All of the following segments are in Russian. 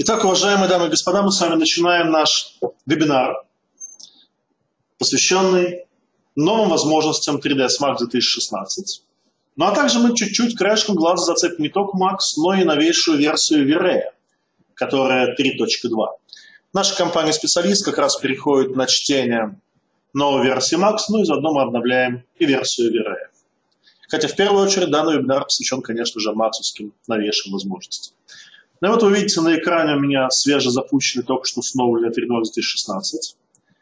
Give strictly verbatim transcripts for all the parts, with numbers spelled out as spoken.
Итак, уважаемые дамы и господа, мы с вами начинаем наш вебинар, посвященный новым возможностям три ди эс Max две тысячи шестнадцать. Ну а также мы чуть-чуть краешком глаза зацепим не только Max, но и новейшую версию V-Ray, которая три точка два. Наша компания-специалист как раз переходит на чтение новой версии Max, ну и заодно мы обновляем и версию V-Ray. Хотя в первую очередь данный вебинар посвящен, конечно же, максовским новейшим возможностям. Ну и вот вы видите на экране у меня свежезапущенный, только что установленный три ноль две тысячи шестнадцать.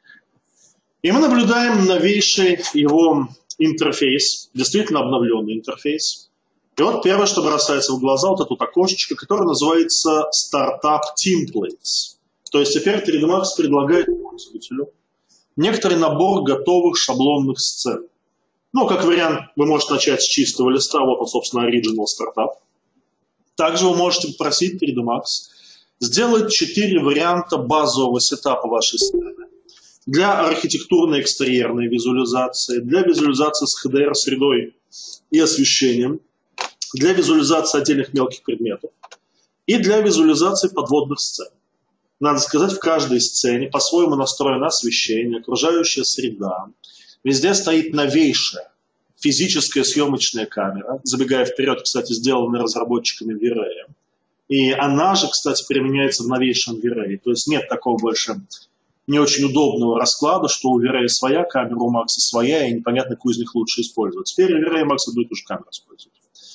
И мы наблюдаем новейший его интерфейс, действительно обновленный интерфейс. И вот первое, что бросается в глаза, вот это вот окошечко, которое называется Startup Templates. То есть теперь три дэ Max предлагает пользователю некоторый набор готовых шаблонных сцен. Ну, как вариант, вы можете начать с чистого листа, вот он, собственно, Original Startup. Также вы можете попросить три дэ Max сделать четыре варианта базового сетапа вашей сцены. Для архитектурной экстерьерной визуализации, для визуализации с эйч ди ар-средой и освещением, для визуализации отдельных мелких предметов и для визуализации подводных сцен. Надо сказать, в каждой сцене по-своему настроено освещение, окружающая среда. Везде стоит новейшая физическая съемочная камера, забегая вперед, кстати, сделанная разработчиками V-Ray. И она же, кстати, применяется в новейшем V-Ray. То есть нет такого больше не очень удобного расклада, что у V-Ray своя камера, у Max своя, и непонятно, какую из них лучше использовать. Теперь V-Ray и Max будут уже камеру использовать.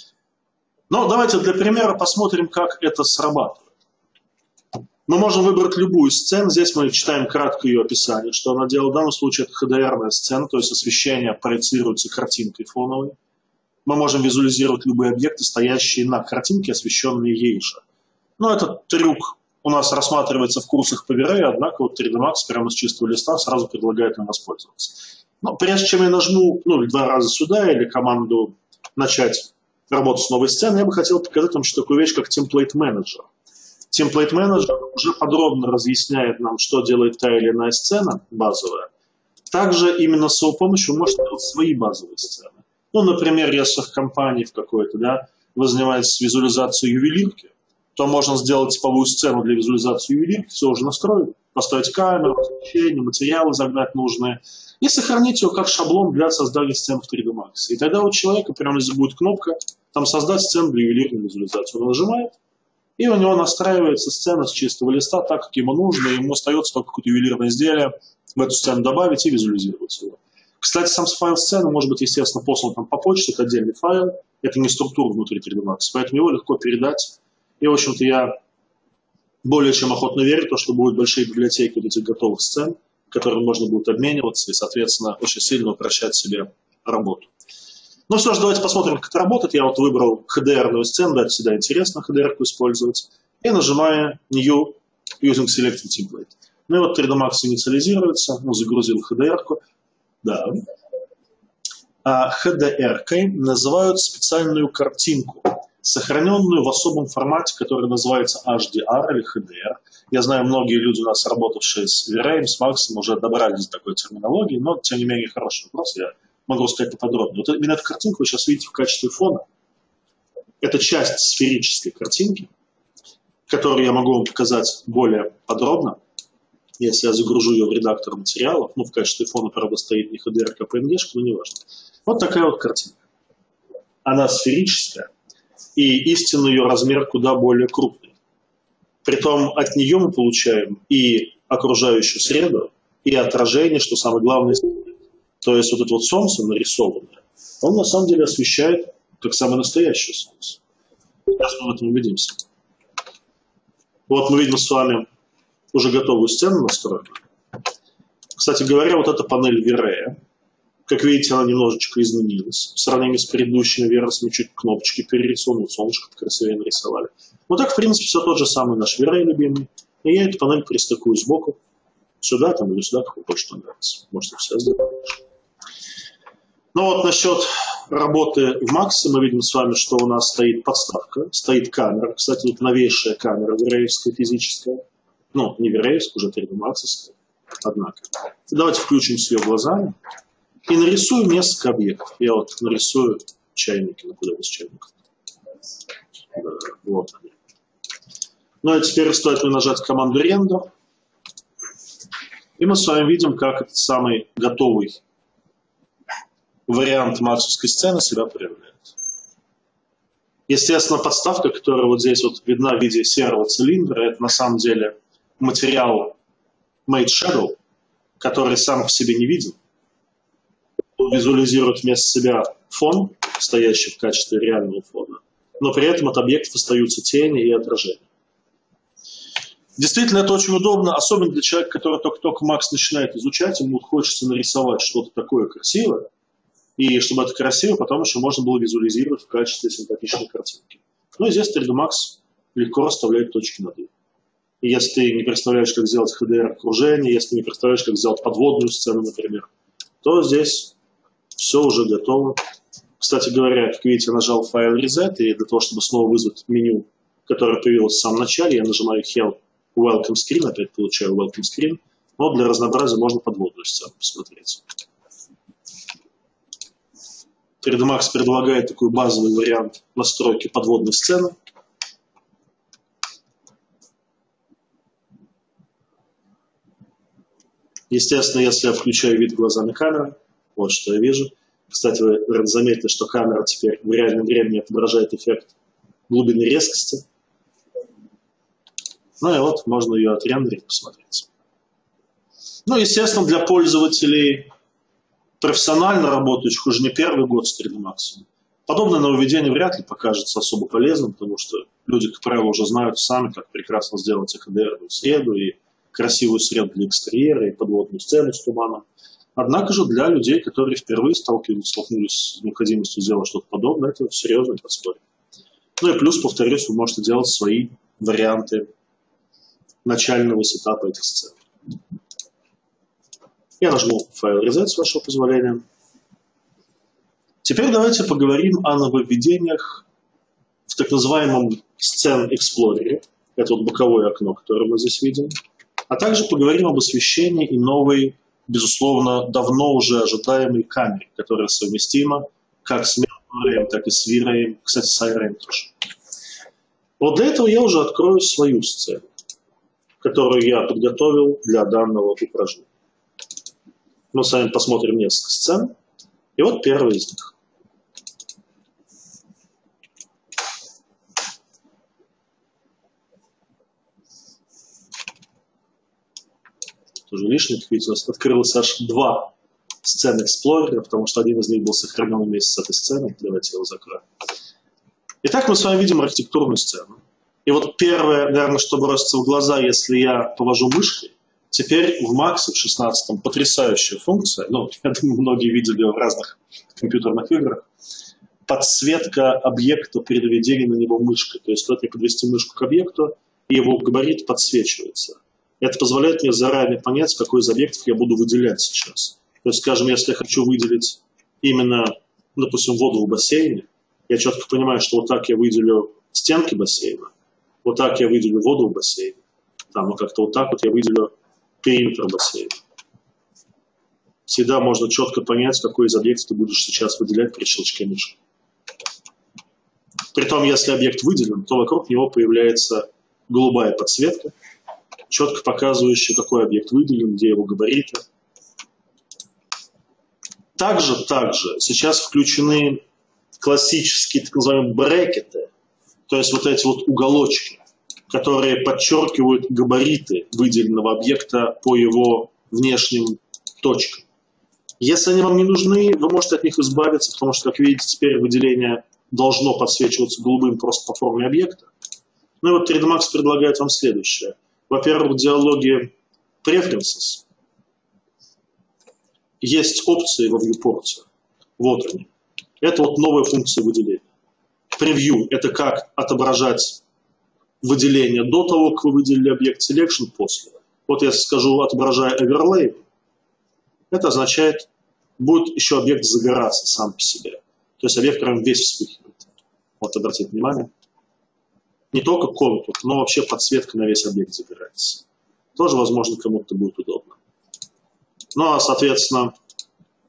Но давайте для примера посмотрим, как это срабатывает. Мы можем выбрать любую сцену. Здесь мы читаем краткое ее описание, что она делает. В данном случае это эйч ди ар-ная сцена, то есть освещение проецируется картинкой фоновой. Мы можем визуализировать любые объекты, стоящие на картинке, освещенные ей же. Но этот трюк у нас рассматривается в курсах по V-Ray, однако вот три дэ Max прямо с чистого листа сразу предлагает нам воспользоваться. Но прежде чем я нажму ну, два раза сюда или команду «Начать работу с новой сценой», я бы хотел показать вам что такую вещь, как Template Manager. Template Manager уже подробно разъясняет нам, что делает та или иная сцена базовая. Также именно с его помощью вы можете делать свои базовые сцены. Ну, например, если в компании в какой-то, да, вы занимаетесь визуализацией ювелирки, то можно сделать типовую сцену для визуализации ювелирки, все уже настроено, поставить камеру, освещение, материалы загнать нужные, и сохранить ее как шаблон для создания сцен в три дэ Max. И тогда у человека прямо здесь будет кнопка, там создать сцену для ювелирной визуализации. Он нажимает, и у него настраивается сцена с чистого листа так, как ему нужно, и ему остается только какое-то ювелирное изделие в эту сцену добавить и визуализировать его. Кстати, сам файл сцены может быть, естественно, послан там по почте, это отдельный файл, это не структура внутри три дэ Max, поэтому его легко передать. И, в общем-то, я более чем охотно верю в то, что будут большие библиотеки вот этих готовых сцен, которыми можно будет обмениваться и, соответственно, очень сильно упрощать себе работу. Ну что ж, давайте посмотрим, как это работает. Я вот выбрал эйч ди ар-ную сцену, да, это всегда интересно эйч ди ар-ку использовать. И нажимаю New Using Selected Template. Ну и вот три дэ Max инициализируется, ну, загрузил эйч ди ар-ку. Да. А эйч ди ар-кой называют специальную картинку, сохраненную в особом формате, который называется эйч ди ар или эйч ди ар. Я знаю, многие люди у нас, работавшие с V-Ray, с Max, уже добрались до такой терминологии, но, тем не менее, хороший вопрос, я могу сказать поподробнее. Вот именно эту картинку вы сейчас видите в качестве фона. Это часть сферической картинки, которую я могу вам показать более подробно, если я загружу ее в редактор материалов. Ну, в качестве фона, правда, стоит не эйч ди ар, а пи эн джи-шка, но не важно. Вот такая вот картинка. Она сферическая, и истинно ее размер куда более крупный. Притом от нее мы получаем и окружающую среду, и отражение, что самое главное. То есть вот это вот солнце нарисованное, он на самом деле освещает как самое настоящее солнце. Сейчас мы в этом убедимся. Вот мы видим с вами уже готовую сцену настроенную. Кстати говоря, вот эта панель V-Ray, как видите, она немножечко изменилась. В сравнении с предыдущими версиями чуть кнопочки перерисованы, солнышко красивее нарисовали. Вот так, в принципе, все тот же самый наш V-Ray любимый. И я эту панель пристыкую сбоку. Сюда там или сюда, как вы больше нравится. Можете все сделать. Ну вот насчет работы в Max мы видим с вами, что у нас стоит подставка, стоит камера. Кстати, вот новейшая камера V-Ray-евская физическая. Ну, не V-Ray-евская, уже три дэ Max-евская. Однако. Давайте включим с ее глазами и нарисуем несколько объектов. Я вот нарисую чайники. Ну, куда без чайников? Да, вот они. Ну и теперь стоит мне нажать команду render. И мы с вами видим, как этот самый готовый вариант максовской сцены себя проявляет. Естественно, подставка, которая вот здесь вот видна в виде серого цилиндра, это на самом деле материал Made Shadow, который сам по себе не виден. Он визуализирует вместо себя фон, стоящий в качестве реального фона, но при этом от объектов остаются тени и отражения. Действительно, это очень удобно, особенно для человека, который только-только Max начинает изучать, ему хочется нарисовать что-то такое красивое, и чтобы это красиво, потом еще можно было визуализировать в качестве симпатичной картинки. Ну и здесь три дэ Max легко расставляет точки над «и». И если ты не представляешь, как сделать эйч ди ар-окружение, если ты не представляешь, как сделать подводную сцену, например, то здесь все уже готово. Кстати говоря, как видите, я нажал файл reset, и для того, чтобы снова вызвать меню, которое появилось в самом начале, я нажимаю Help Welcome Screen, опять получаю Welcome Screen, но для разнообразия можно подводную сцену посмотреть. три дэ Max предлагает такой базовый вариант настройки подводной сцены. Естественно, если я включаю вид глазами камеры, вот что я вижу. Кстати, вы заметили, что камера теперь в реальном времени отображает эффект глубины резкости. Ну и вот, можно ее отрендерить, посмотреть. Ну, естественно, для пользователей, профессионально работающих уже не первый год с три дэ Max, подобное нововведение вряд ли покажется особо полезным, потому что люди, как правило, уже знают сами, как прекрасно сделать эйч ди ар-ную среду и красивую среду для экстерьера и подводную сцену с туманом. Однако же для людей, которые впервые столкнулись, столкнулись с необходимостью сделать что-то подобное, это серьезный подспорье. Ну и плюс, повторюсь, вы можете делать свои варианты начального сетапа этих сцен. Я нажму файл reset, с вашего позволения. Теперь давайте поговорим о нововведениях в так называемом Scene Explorer. Это вот боковое окно, которое мы здесь видим. А также поговорим об освещении и новой, безусловно, давно уже ожидаемой камере, которая совместима как с Mercury, так и с V-Ray, кстати, с I-Ray тоже. Вот для этого я уже открою свою сцену, которую я подготовил для данного упражнения. Мы с вами посмотрим несколько сцен. И вот первая из них. Тоже лишнее, как видите, у нас открылось аж два сцены Explorer, потому что один из них был сохранен вместе с этой сценой. Давайте его закроем. Итак, мы с вами видим архитектурную сцену. И вот первое, наверное, что бросится в глаза, если я повожу мышкой, теперь в Max в шестнадцатом потрясающая функция, ну, я думаю, многие видели ее в разных компьютерных играх, подсветка объекта при наведении на него мышкой. То есть стоит мне подвести мышку к объекту, и его габарит подсвечивается. Это позволяет мне заранее понять, какой из объектов я буду выделять сейчас. То есть, скажем, если я хочу выделить именно, допустим, воду в бассейне, я четко понимаю, что вот так я выделю стенки бассейна, вот так я выделю воду в бассейне, там, ну как-то вот так вот я выделю периметр бассейна. Всегда можно четко понять, какой из объектов ты будешь сейчас выделять при щелчке мыши. Притом, если объект выделен, то вокруг него появляется голубая подсветка, четко показывающая, какой объект выделен, где его габариты. Также, также сейчас включены классические так называемые брекеты, то есть вот эти вот уголочки, которые подчеркивают габариты выделенного объекта по его внешним точкам. Если они вам не нужны, вы можете от них избавиться, потому что, как видите, теперь выделение должно подсвечиваться голубым просто по форме объекта. Ну и вот три дэ Max предлагает вам следующее. Во-первых, в диалоге Preferences есть опции во viewport. Вот они. Это вот новая функция выделения. Preview – это как отображать выделение до того, как вы выделили объект, Selection после. Вот я скажу, отображая Overlay, это означает, будет еще объект загораться сам по себе. То есть объект прям весь вспыхивает. Вот обратите внимание. Не только контур, но вообще подсветка на весь объект загорается. Тоже, возможно, кому-то будет удобно. Ну а, соответственно,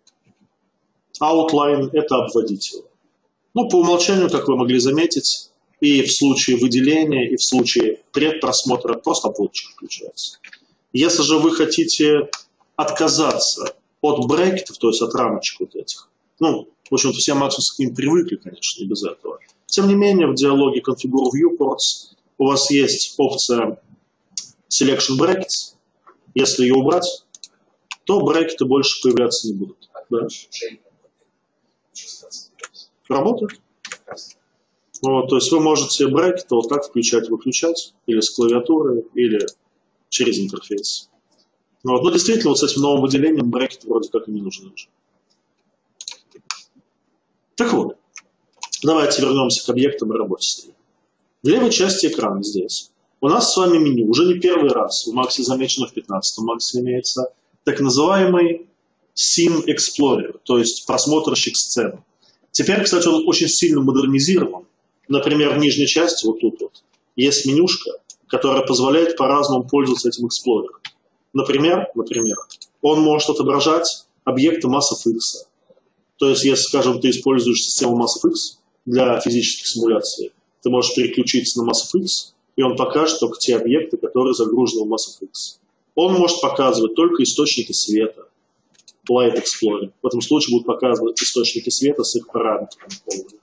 outline – это обводить его. Ну, по умолчанию, как вы могли заметить, И в случае выделения, и в случае предпросмотра просто обводочка включается. Если же вы хотите отказаться от брекетов, то есть от рамочек вот этих, ну, в общем-то, все максимум к ним привыкли, конечно, и без этого. Тем не менее, в диалоге Configure Viewports у вас есть опция Selection Brackets. Если ее убрать, то брекеты больше появляться не будут. Да. Работает? Вот, то есть вы можете брекеты вот так включать-выключать, или с клавиатуры, или через интерфейс. Вот. Но действительно, вот с этим новым выделением брекеты вроде как и не нужны уже. Так вот, давайте вернемся к объектам и работе с ними. В левой части экрана здесь у нас с вами меню. Уже не первый раз в Максе замечено, в пятнадцатом Максе имеется так называемый Scene Explorer, то есть просмотрщик сцены. Теперь, кстати, он очень сильно модернизирован. Например, в нижней части, вот тут вот, есть менюшка, которая позволяет по-разному пользоваться этим эксплорером. Например, например, он может отображать объекты MassFX. То есть, если, скажем, ты используешь систему MassFX для физических симуляций, ты можешь переключиться на MassFX, и он покажет только те объекты, которые загружены в MassFX. Он может показывать только источники света, Light Explorer. В этом случае будут показывать источники света с их параметрами полными.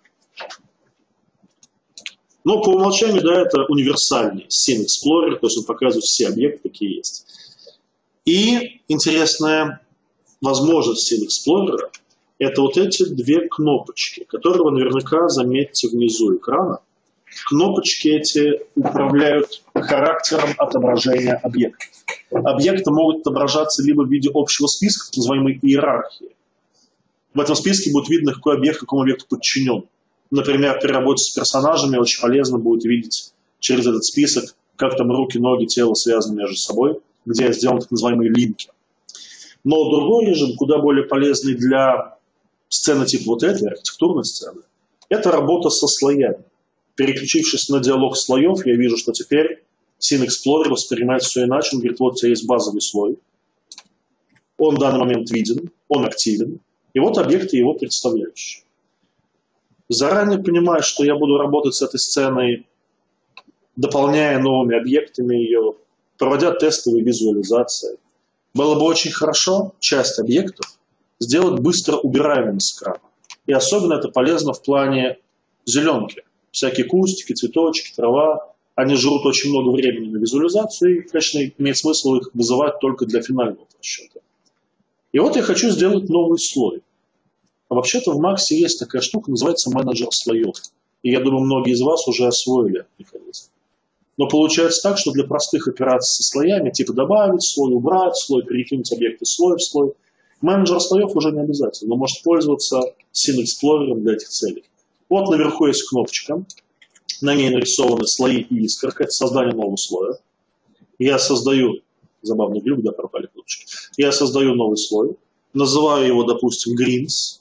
Но по умолчанию, да, это универсальный Scene Explorer, то есть он показывает все объекты, какие есть. И интересная возможность Scene Explorer — это вот эти две кнопочки, которые вы наверняка заметите внизу экрана. Кнопочки эти управляют характером отображения объектов. Объекты могут отображаться либо в виде общего списка, так называемой иерархии. В этом списке будет видно, какой объект какому объекту подчинен. Например, при работе с персонажами очень полезно будет видеть через этот список, как там руки, ноги, тело связаны между собой, где сделаны так называемые линки. Но другой режим, куда более полезный для сцены типа вот этой, архитектурной сцены, это работа со слоями. Переключившись на диалог слоев, я вижу, что теперь Scene Explorer воспринимает все иначе. Он говорит, вот у тебя есть базовый слой, он в данный момент виден, он активен, и вот объекты его представляющие. Заранее понимаю, что я буду работать с этой сценой, дополняя новыми объектами ее, проводя тестовые визуализации. Было бы очень хорошо часть объектов сделать быстро убираемыми с экрана. И особенно это полезно в плане зеленки. Всякие кустики, цветочки, трава, они жрут очень много времени на визуализацию, и, конечно, имеет смысл их вызывать только для финального расчета. И вот я хочу сделать новый слой. А вообще-то в Максе есть такая штука, называется менеджер слоев. И я думаю, многие из вас уже освоили этот механизм. Но получается так, что для простых операций со слоями, типа добавить слой, убрать слой, перекинуть объекты слой в слой, менеджер слоев уже не обязательно, но может пользоваться Scene Explorer для этих целей. Вот наверху есть кнопочка, на ней нарисованы слои и искорка, это создание нового слоя. Я создаю, забавный глюк, да, пропали кнопочки. Я создаю новый слой, называю его, допустим, Greens.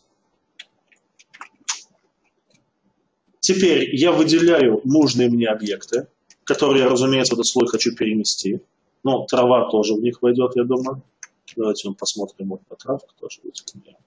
Теперь я выделяю нужные мне объекты, которые я, разумеется, в этот слой хочу перенести. Ну, трава тоже в них войдет, я думаю. Давайте мы посмотрим, вот на травку тоже будет.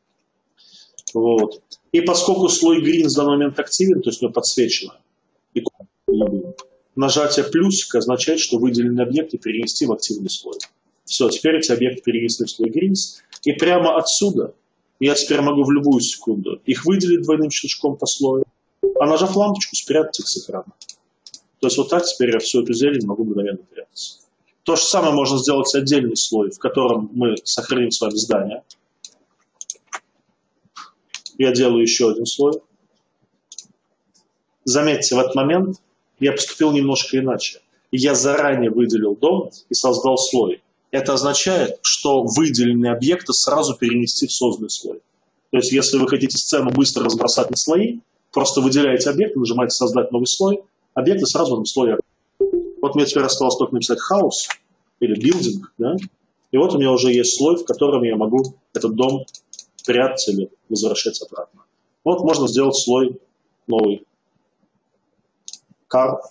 Вот. И поскольку слой Green в данный момент активен, то есть у него подсвечено, и нажатие плюсика означает, что выделенные объекты перенести в активный слой. Все, теперь эти объекты перенесли в слой Greens. И прямо отсюда я теперь могу в любую секунду их выделить двойным щелчком по слою, а нажав лампочку, спрятать их с экрана. То есть вот так теперь я всю эту зелень могу мгновенно прятать. То же самое можно сделать отдельный слой, в котором мы сохраним с вами здание. Я делаю еще один слой. Заметьте, в этот момент я поступил немножко иначе. Я заранее выделил дом и создал слой. Это означает, что выделенные объекты сразу перенести в созданный слой. То есть, если вы хотите сцену быстро разбросать на слои, просто выделяете объекты, нажимаете «Создать новый слой», объекты сразу в этом слое. Вот мне теперь осталось только написать «House» или «Building», да? И вот у меня уже есть слой, в котором я могу этот дом прятать или возвращать обратно. Вот можно сделать слой новый. Car.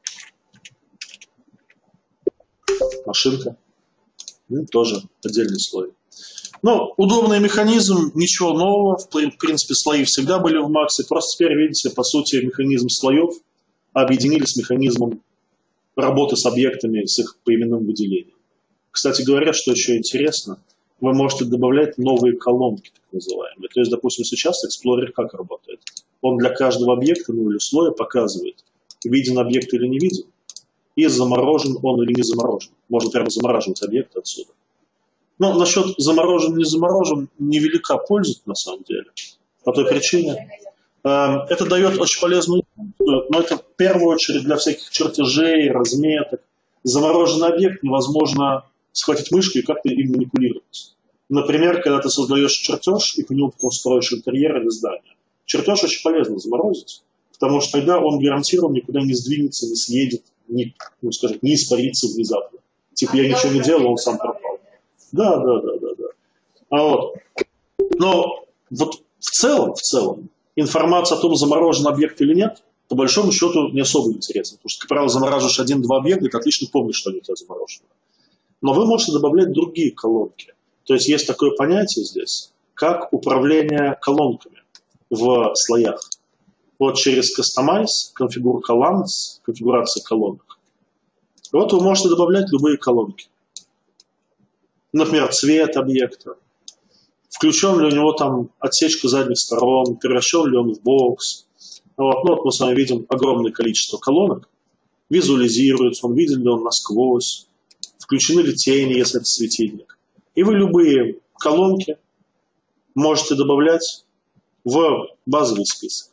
Машинка. И тоже отдельный слой. Ну, удобный механизм, ничего нового. В принципе, слои всегда были в Максе. Просто теперь, видите, по сути, механизм слоев а объединили с механизмом работы с объектами, с их поименным выделением. Кстати говоря, что еще интересно, вы можете добавлять новые колонки, так называемые. То есть, допустим, сейчас Explorer как работает? Он для каждого объекта, ну или слоя показывает, виден объект или не виден, и заморожен он или не заморожен. Можно прямо замораживать объект отсюда. Но насчет заморожен, не заморожен, невелика польза на самом деле. По той причине, э, это дает очень полезную, но это в первую очередь для всяких чертежей, разметок. Замороженный объект невозможно схватить мышкой и как-то им манипулировать. Например, когда ты создаешь чертеж и по нему строишь интерьер или здание. Чертеж очень полезно заморозить, потому что тогда он гарантированно никуда не сдвинется, не съедет, не, ну, скажем, не испарится внезапно. Типа я ничего не делал, он сам пропал. Да, да, да, да, да. А вот. Но вот в целом, в целом, информация о том, заморожен объект или нет, по большому счету не особо интересна. Потому что, как правило, замораживаешь один-два объекта, и ты отлично помнишь, что они у тебя заморожены. Но вы можете добавлять другие колонки. То есть есть такое понятие здесь, как управление колонками в слоях. Вот через Customize, Configure Columns, конфигурация колонок. Вот вы можете добавлять любые колонки. Например, цвет объекта. Включен ли у него там отсечка задних сторон, превращен ли он в бокс. Вот, ну, вот мы с вами видим огромное количество колонок. Визуализируется, он виден ли он насквозь. Включены ли тени, если это светильник. И вы любые колонки можете добавлять в базовый список.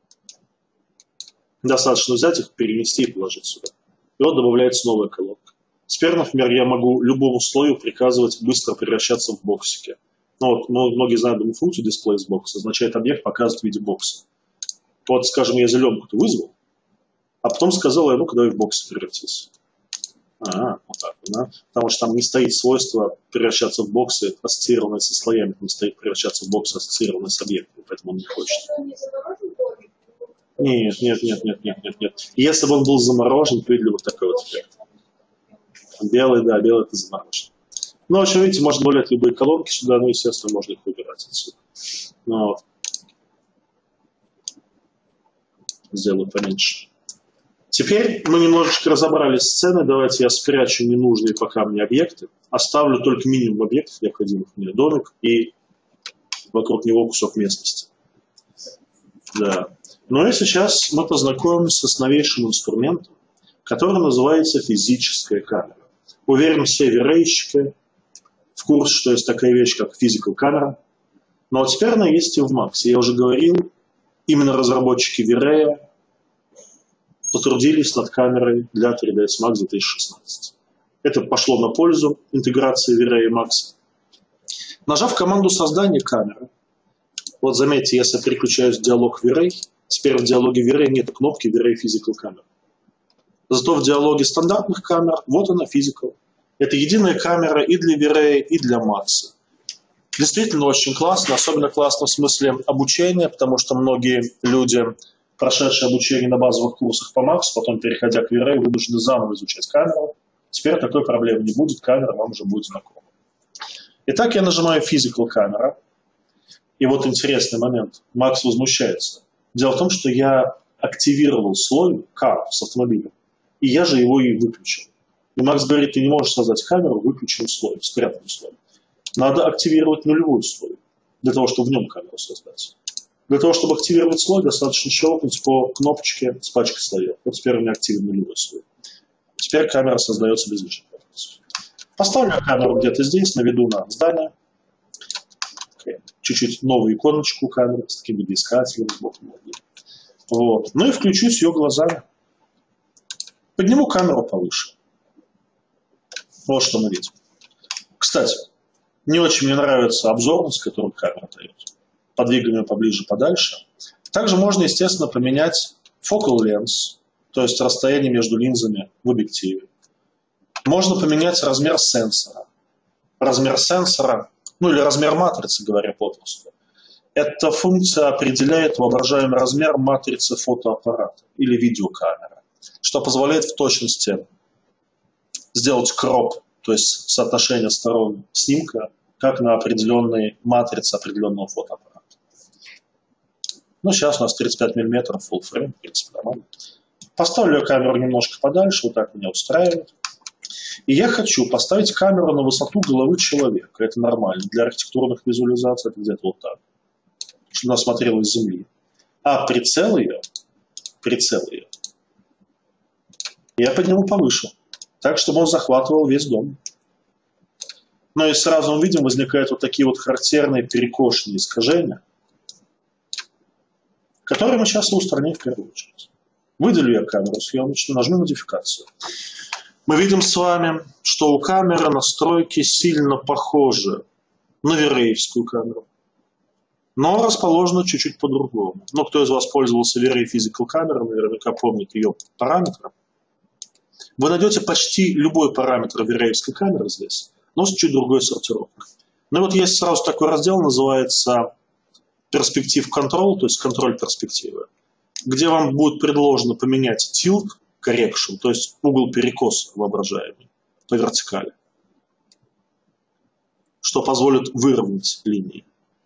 Достаточно взять их, перенести и положить сюда. И вот добавляется новая колонка. Теперь, например, я могу любому слою приказывать быстро превращаться в боксики. Ну, вот, многие знают, думаю, функцию DisplayBox означает объект показывать в виде бокса. Вот, скажем, я зеленку-то вызвал, а потом сказал ему, когда я в бокс превратился. А, вот так, да? Потому что там не стоит свойство превращаться в боксы, ассоциированное со слоями, там стоит превращаться в боксы, ассоциированное с объектами, поэтому он не хочет. Нет, нет, нет, нет, нет, нет, нет. Если бы он был заморожен, то видели вот такой вот эффект. Белый, да, белый это заморожен. Ну, в общем, видите, можно добавлять любые колонки сюда, ну, естественно, можно их убирать отсюда. Ну, вот. Сделаю поменьше. Теперь мы немножечко разобрались с сценой. Давайте я спрячу ненужные пока мне объекты. Оставлю только минимум объектов, необходимых мне. Домик и вокруг него кусок местности. Да. Ну и сейчас мы познакомимся с новейшим инструментом, который называется физическая камера. Уверен, все верейщики в курсе, что есть такая вещь, как physical камера. Но вот теперь она есть и в Max. Я уже говорил, именно разработчики V-Ray потрудились над камерой для три дэ эс Max две тысячи шестнадцать. Это пошло на пользу интеграции V-Ray и Max. Нажав команду создания камеры, вот заметьте, если я переключаюсь в диалог V-Ray, теперь в диалоге V-Ray нет кнопки V-Ray Physical Camera. Зато в диалоге стандартных камер, вот она Physical. Это единая камера и для V-Ray, и для Max. Действительно очень классно, особенно классно в смысле обучения, потому что многие люди, прошедшие обучение на базовых курсах по Max, потом переходя к V-Ray, вынуждены заново изучать камеру. Теперь такой проблемы не будет, камера вам уже будет знакома. Итак, я нажимаю Physical Camera. И вот интересный момент. Макс возмущается. Дело в том, что я активировал слой Car с автомобилем. И я же его и выключил. И Макс говорит, ты не можешь создать камеру, выключенный слой, спрятанный слой. Надо активировать нулевой слой, для того, чтобы в нем камеру создать. Для того, чтобы активировать слой, достаточно щелкнуть по кнопочке с пачкой слоев. Вот теперь у меня активен нулевой слой. Теперь камера создается без лишних вопросов. Поставлю камеру где-то здесь, наведу на здание. Okay. Чуть-чуть новую иконочку камеры с таким видоискателем. Вот. Ну и включусь ее глазами. Подниму камеру повыше. Вот что мы видим. Кстати, не очень мне нравится обзорность, которую камера дает. Подвигаем ее поближе, подальше. Также можно, естественно, поменять focal length, то есть расстояние между линзами в объективе. Можно поменять размер сенсора. Размер сенсора, ну или размер матрицы, говоря попросту. Эта функция определяет воображаемый размер матрицы фотоаппарата или видеокамеры, что позволяет в точности сделать кроп, то есть соотношение сторон снимка, как на определенной матрице определенного фотоаппарата. Ну, сейчас у нас тридцать пять миллиметров full frame, в принципе, нормально. Поставлю я камеру немножко подальше, вот так меня устраивает. И я хочу поставить камеру на высоту головы человека. Это нормально. Для архитектурных визуализаций это где-то вот так. Чтобы она смотрела с земли. А прицел ее, прицел ее, я подниму повыше. Так, чтобы он захватывал весь дом. Но и сразу мы видим, возникают вот такие вот характерные перекошенные искажения, которые мы сейчас устраним в первую очередь. Выделю я камеру съемочную, нажму модификацию. Мы видим с вами, что у камеры настройки сильно похожи на виреевскую камеру, но расположены чуть-чуть по-другому. Ну, кто из вас пользовался V-Ray Physical камерой, наверняка помнит ее параметры. Вы найдете почти любой параметр V-Ray-евской камеры здесь, но с чуть другой сортировкой. Ну вот есть сразу такой раздел, называется Perspective Control, то есть контроль перспективы, где вам будет предложено поменять tilt correction, то есть угол перекоса воображаемый по вертикали, что позволит выровнять линии.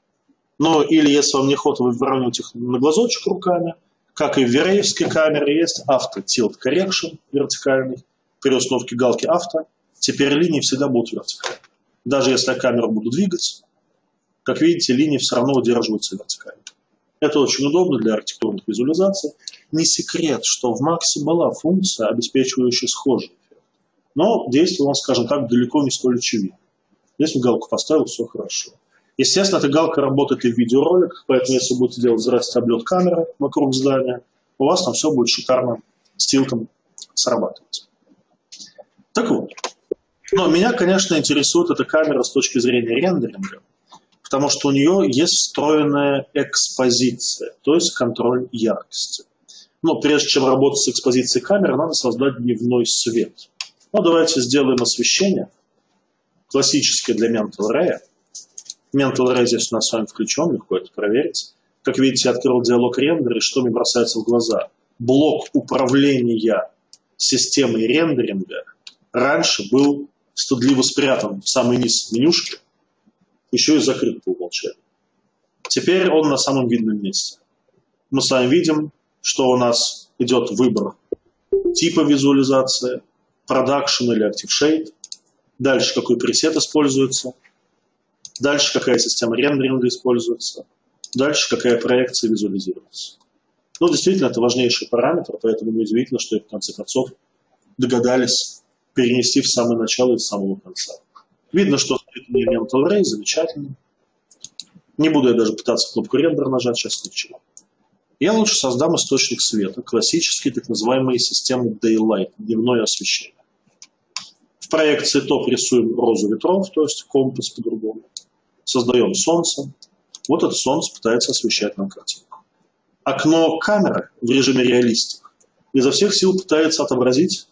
Ну или если вам не охота, вы выравниваете их на глазочек руками, как и в V-Ray-евской камере есть авто tilt correction вертикальный, при установке галки авто, теперь линии всегда будут вертикальны. Даже если я камеру буду двигать, как видите, линии все равно удерживаются вертикально. Это очень удобно для архитектурных визуализаций. Не секрет, что в Максе была функция, обеспечивающая схожий эффект. Но действие, он, скажем так, далеко не столь очевидно. Здесь галку поставил, все хорошо. Естественно, эта галка работает и в видеороликах, поэтому если будете делать здрасте облет камеры вокруг здания, у вас там все будет шикарно с тилтом срабатывать. Так вот. Но меня, конечно, интересует эта камера с точки зрения рендеринга, потому что у нее есть встроенная экспозиция, то есть контроль яркости. Но прежде чем работать с экспозицией камеры, надо создать дневной свет. Ну, давайте сделаем освещение, классическое для Mental Ray. Mental Ray здесь у нас с вами включен, легко это проверить. Как видите, я открыл диалог рендера, и что мне бросается в глаза? Блок управления системой рендеринга раньше был стыдливо спрятан в самый низ менюшки, еще и закрыт по умолчанию. Теперь он на самом видном месте. Мы с вами видим, что у нас идет выбор типа визуализации, Production или Active Shade, дальше какой пресет используется, дальше какая система рендеринга используется, дальше какая проекция визуализируется. Ну, действительно, это важнейший параметр, поэтому неудивительно, что их в конце концов догадались перенести в самое начало и с самого конца. Видно, что это не Mental Ray, замечательно. Не буду я даже пытаться кнопку рендер нажать, сейчас ничего. Я лучше создам источник света, классический, так называемый системы Daylight, дневное освещение. В проекции топ рисуем розу ветров, то есть компас по-другому. Создаем солнце. Вот это солнце пытается освещать нам картинку. Окно камеры в режиме реалистик изо всех сил пытается отобразить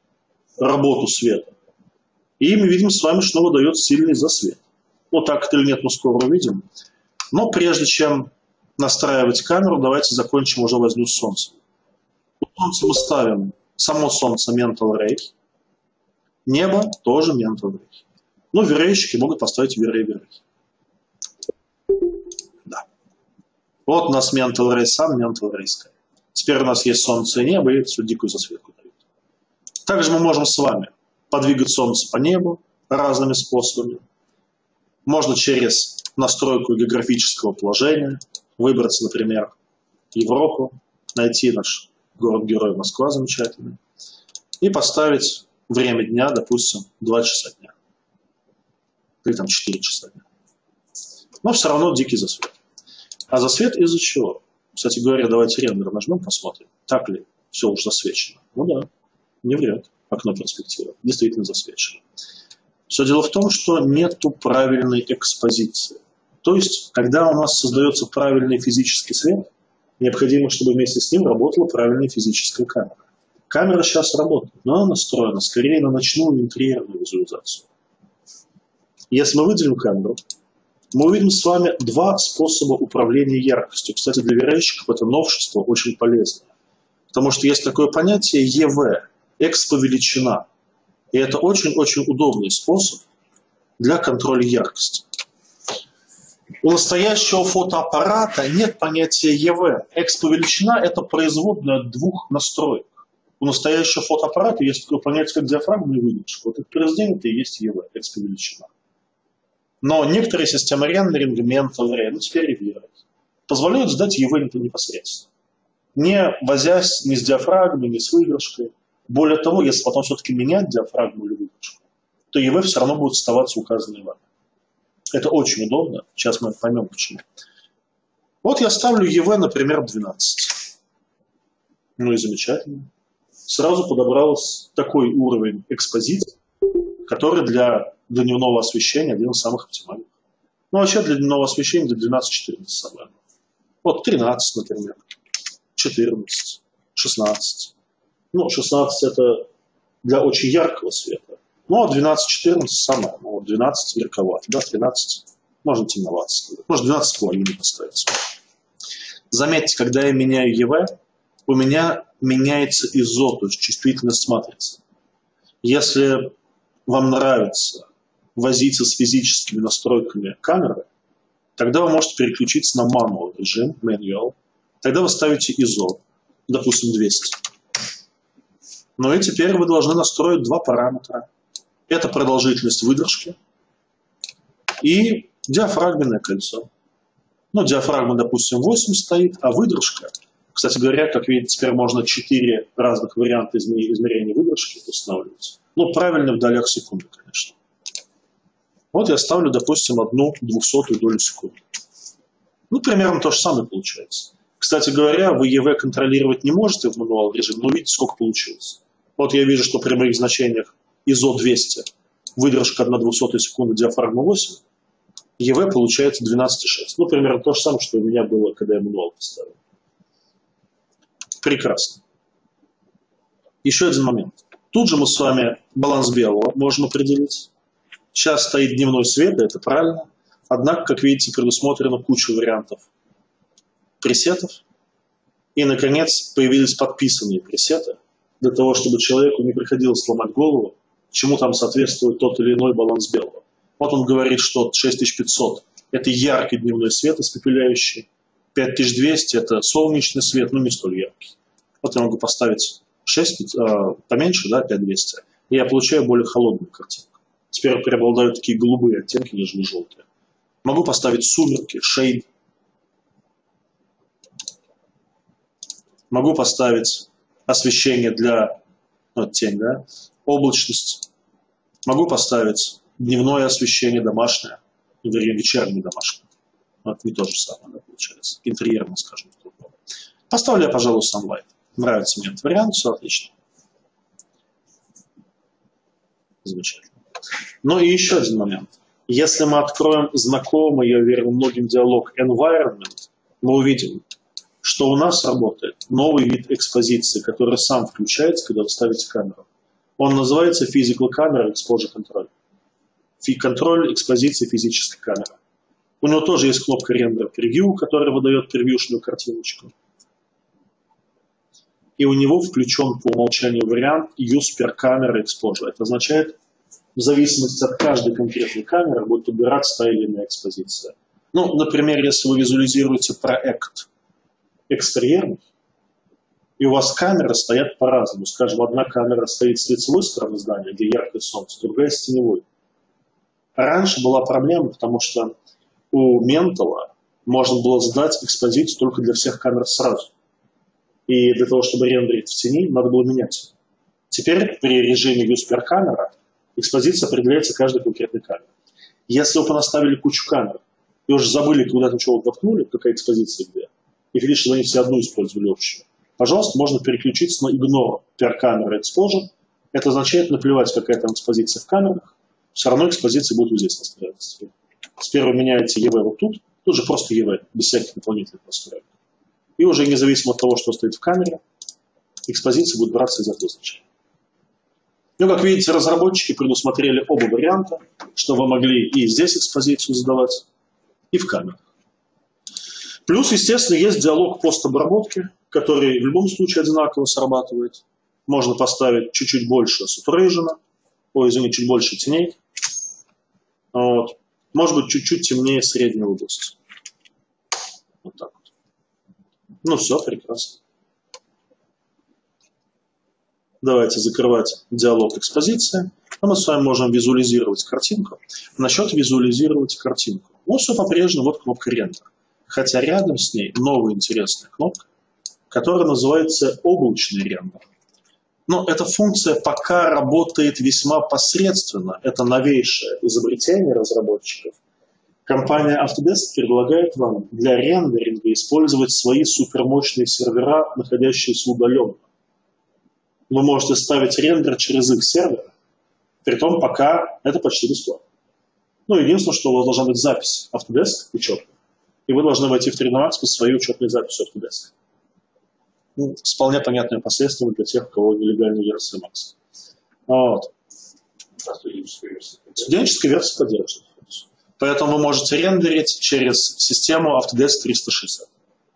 работу света. И мы видим с вами, что выдает сильный засвет. Вот так это или нет, мы скоро увидим. Но прежде чем настраивать камеру, давайте закончим уже возню с солнцем. У солнца мы ставим само солнце Mental Ray, небо тоже Mental Ray. Но V-Ray-щики могут поставить V-Ray V-Ray. Да. Вот у нас Mental Ray Sun, Mental Ray Sky. Теперь у нас есть солнце и небо, и всю дикую засветку дают. Также мы можем с вами подвигать солнце по небу разными способами. Можно через настройку географического положения выбрать, например, Европу, найти наш город-герой Москва замечательный и поставить время дня, допустим, два часа дня. Или там четыре часа дня. Но все равно дикий засвет. А засвет из-за чего? Кстати говоря, давайте рендер нажмем, посмотрим, так ли все уже засвечено. Ну да, не врет окно перспективы. Действительно засвечено. Все дело в том, что нету правильной экспозиции. То есть, когда у нас создается правильный физический свет, необходимо, чтобы вместе с ним работала правильная физическая камера. Камера сейчас работает, но она настроена скорее на ночную интерьерную визуализацию. Если мы выделим камеру, мы увидим с вами два способа управления яркостью. Кстати, для V-Ray-щиков это новшество очень полезное. Потому что есть такое понятие и ви, экспо-величина. И это очень-очень удобный способ для контроля яркости. У настоящего фотоаппарата нет понятия и ви. Экспо-величина – это производная от двух настроек. У настоящего фотоаппарата есть такое понятие, как диафрагма и выдержка. Вот это произведение это и есть ЕВ, экспо-величина. Но некоторые системы рендеринга, Mental, ну теперь Revere, позволяют сдать ЕВ непосредственно. Не возясь ни с диафрагмой, ни с выдержкой. Более того, если потом все-таки менять диафрагму или выдержку, то ЕВ все равно будет оставаться указанной вами. Это очень удобно. Сейчас мы поймем, почему. Вот я ставлю ЕВ, например, двенадцать. Ну и замечательно. Сразу подобрался такой уровень экспозиции, который для, для дневного освещения один из самых оптимальных. Ну, вообще для дневного освещения двенадцать-четырнадцать самое. Вот тринадцать, например, четырнадцать, шестнадцать. Ну, шестнадцать это для очень яркого света. Ну, а двенадцать-четырнадцать самое. Ну, двенадцать ярковато, да, тринадцать можно темновато. Можно двенадцать с половиной поставить. Заметьте, когда я меняю ЕВ, у меня меняется изо, то есть чувствительность матрицы. Если вам нравится возиться с физическими настройками камеры, тогда вы можете переключиться на manual режим, manual. Тогда вы ставите изо, допустим, двести. Ну и теперь вы должны настроить два параметра. Это продолжительность выдержки и диафрагменное кольцо. Ну, диафрагма, допустим, восемь стоит, а выдержка, кстати говоря, как видите, теперь можно четыре разных варианта измерения выдержки устанавливать. Ну, правильно в долях секунды, конечно. Вот я ставлю, допустим, одну двухсотую долю секунды. Ну, примерно то же самое получается. Кстати говоря, вы ЕВ контролировать не можете в мануал режиме, но видите, сколько получилось. Вот я вижу, что при моих значениях изо двести, выдержка одна двухсотая секунды, диафрагма восемь, ЕВ получается двенадцать и шесть. Ну, примерно то же самое, что у меня было, когда я мануал поставил. Прекрасно. Еще один момент. Тут же мы с вами баланс белого можем определить. Сейчас стоит дневной свет, это правильно. Однако, как видите, предусмотрена куча вариантов пресетов. И, наконец, появились подписанные пресеты, для того, чтобы человеку не приходилось сломать голову, чему там соответствует тот или иной баланс белого. Вот он говорит, что шесть тысяч пятьсот – это яркий дневной свет, испепеляющий. пять тысяч двести – это солнечный свет, но не столь яркий. Вот я могу поставить шесть, э, поменьше, да, пять тысяч двести, и я получаю более холодную картинку. Теперь преобладают такие голубые оттенки, нежели желтые. Могу поставить сумерки, шейд. Могу поставить освещение для, ну, тень, да, облачность. Могу поставить дневное освещение домашнее, вернее, вечернее домашнее. Вот не то же самое, да, получается. Интерьерно, скажем. Поставлю я, пожалуй, Sunlight. Нравится мне этот вариант, все отлично. Замечательно. Ну и еще один момент. Если мы откроем знакомый, я уверен, многим диалог Environment, мы увидим, что у нас работает новый вид экспозиции, который сам включается, когда вы ставите камеру. Он называется Physical Camera Exposure Control. Контроль экспозиции физической камеры. У него тоже есть кнопка Render Preview, которая выдает превьюшную картиночку. И у него включен по умолчанию вариант Use Per Camera Exposure. Это означает, в зависимости от каждой конкретной камеры будет убираться та или иная экспозиция. Ну, например, если вы визуализируете проект экстерьерный, и у вас камеры стоят по-разному. Скажем, одна камера стоит с лицевой стороны здания, где яркое солнце, другая с теневой. Раньше была проблема, потому что у Ментала можно было сдать экспозицию только для всех камер сразу. И для того, чтобы рендерить в тени, надо было менять. Теперь при режиме Use Per Camera экспозиция определяется каждой конкретной камерой. Если вы понаставили кучу камер и уже забыли, куда-то чего воткнули, какая экспозиция где, и видите, что они все одну использовали общую, пожалуйста, можно переключиться на Ignore Per Camera Exposure. Это означает наплевать, какая там экспозиция в камерах, все равно экспозиция будет вот здесь настраиваться. Теперь вы меняете ЕВ вот тут, тут же просто ЕВ, без всяких дополнительных настроек. И уже независимо от того, что стоит в камере, экспозиция будет браться из этого значения. Ну, как видите, разработчики предусмотрели оба варианта, что вы могли и здесь экспозицию задавать, и в камерах. Плюс, естественно, есть диалог постобработки, который в любом случае одинаково срабатывает. Можно поставить чуть-чуть больше сатурейшена, ой, извини, чуть больше теней. Вот. Может быть, чуть-чуть темнее средней области. Вот так вот. Ну, все, прекрасно. Давайте закрывать диалог экспозиции. А мы с вами можем визуализировать картинку. Насчет визуализировать картинку. Ну, все по-прежнему, вот кнопка рендер. Хотя рядом с ней новая интересная кнопка, которая называется облачный рендер. Но эта функция пока работает весьма посредственно. Это новейшее изобретение разработчиков. Компания Autodesk предлагает вам для рендеринга использовать свои супермощные сервера, находящиеся удаленно. Вы можете ставить рендер через их сервер, притом пока это почти бесплатно. Ну, единственное, что у вас должна быть запись Autodesk учетная, и вы должны войти в три дэ Max по своей учетной записи Autodesk. Ну, с вполне понятными последствиями для тех, у кого нелегальная версия Max. Вот. Студенческая версия поддерживает. Поэтому вы можете рендерить через систему Autodesk триста шестьдесят.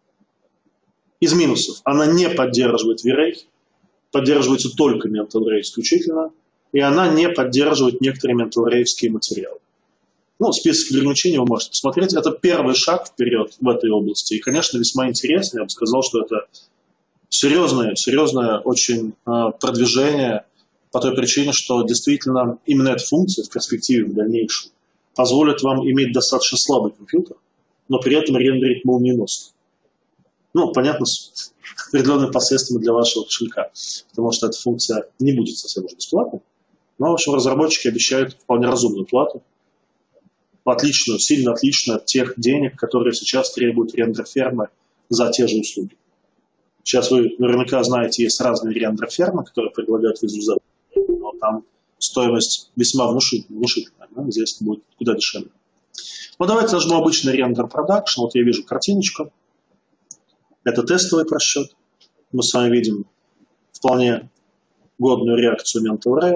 Из минусов. Она не поддерживает V-Ray, поддерживается только Mental Ray исключительно, и она не поддерживает некоторые Mental Ray-ские материалы. Ну, список ограничений вы можете посмотреть. Это первый шаг вперед в этой области. И, конечно, весьма интересно. Я бы сказал, что это серьезное, серьезное очень э, продвижение по той причине, что действительно именно эта функция в перспективе в дальнейшем позволит вам иметь достаточно слабый компьютер, но при этом рендерить молниеносно. Ну, понятно, с определенными последствиями для вашего кошелька, потому что эта функция не будет совсем уже бесплатной. Но, в общем, разработчики обещают вполне разумную плату, отличную, сильно отличную от тех денег, которые сейчас требуют рендер-фермы за те же услуги. Сейчас вы наверняка знаете, есть разные рендер-фермы, которые предлагают визуализацию, но там стоимость весьма внушительная, да? Здесь будет куда дешевле. Ну, давайте нажму обычный рендер продакшн. Вот я вижу картиночку. Это тестовый просчет. Мы с вами видим вполне годную реакцию Mental Ray.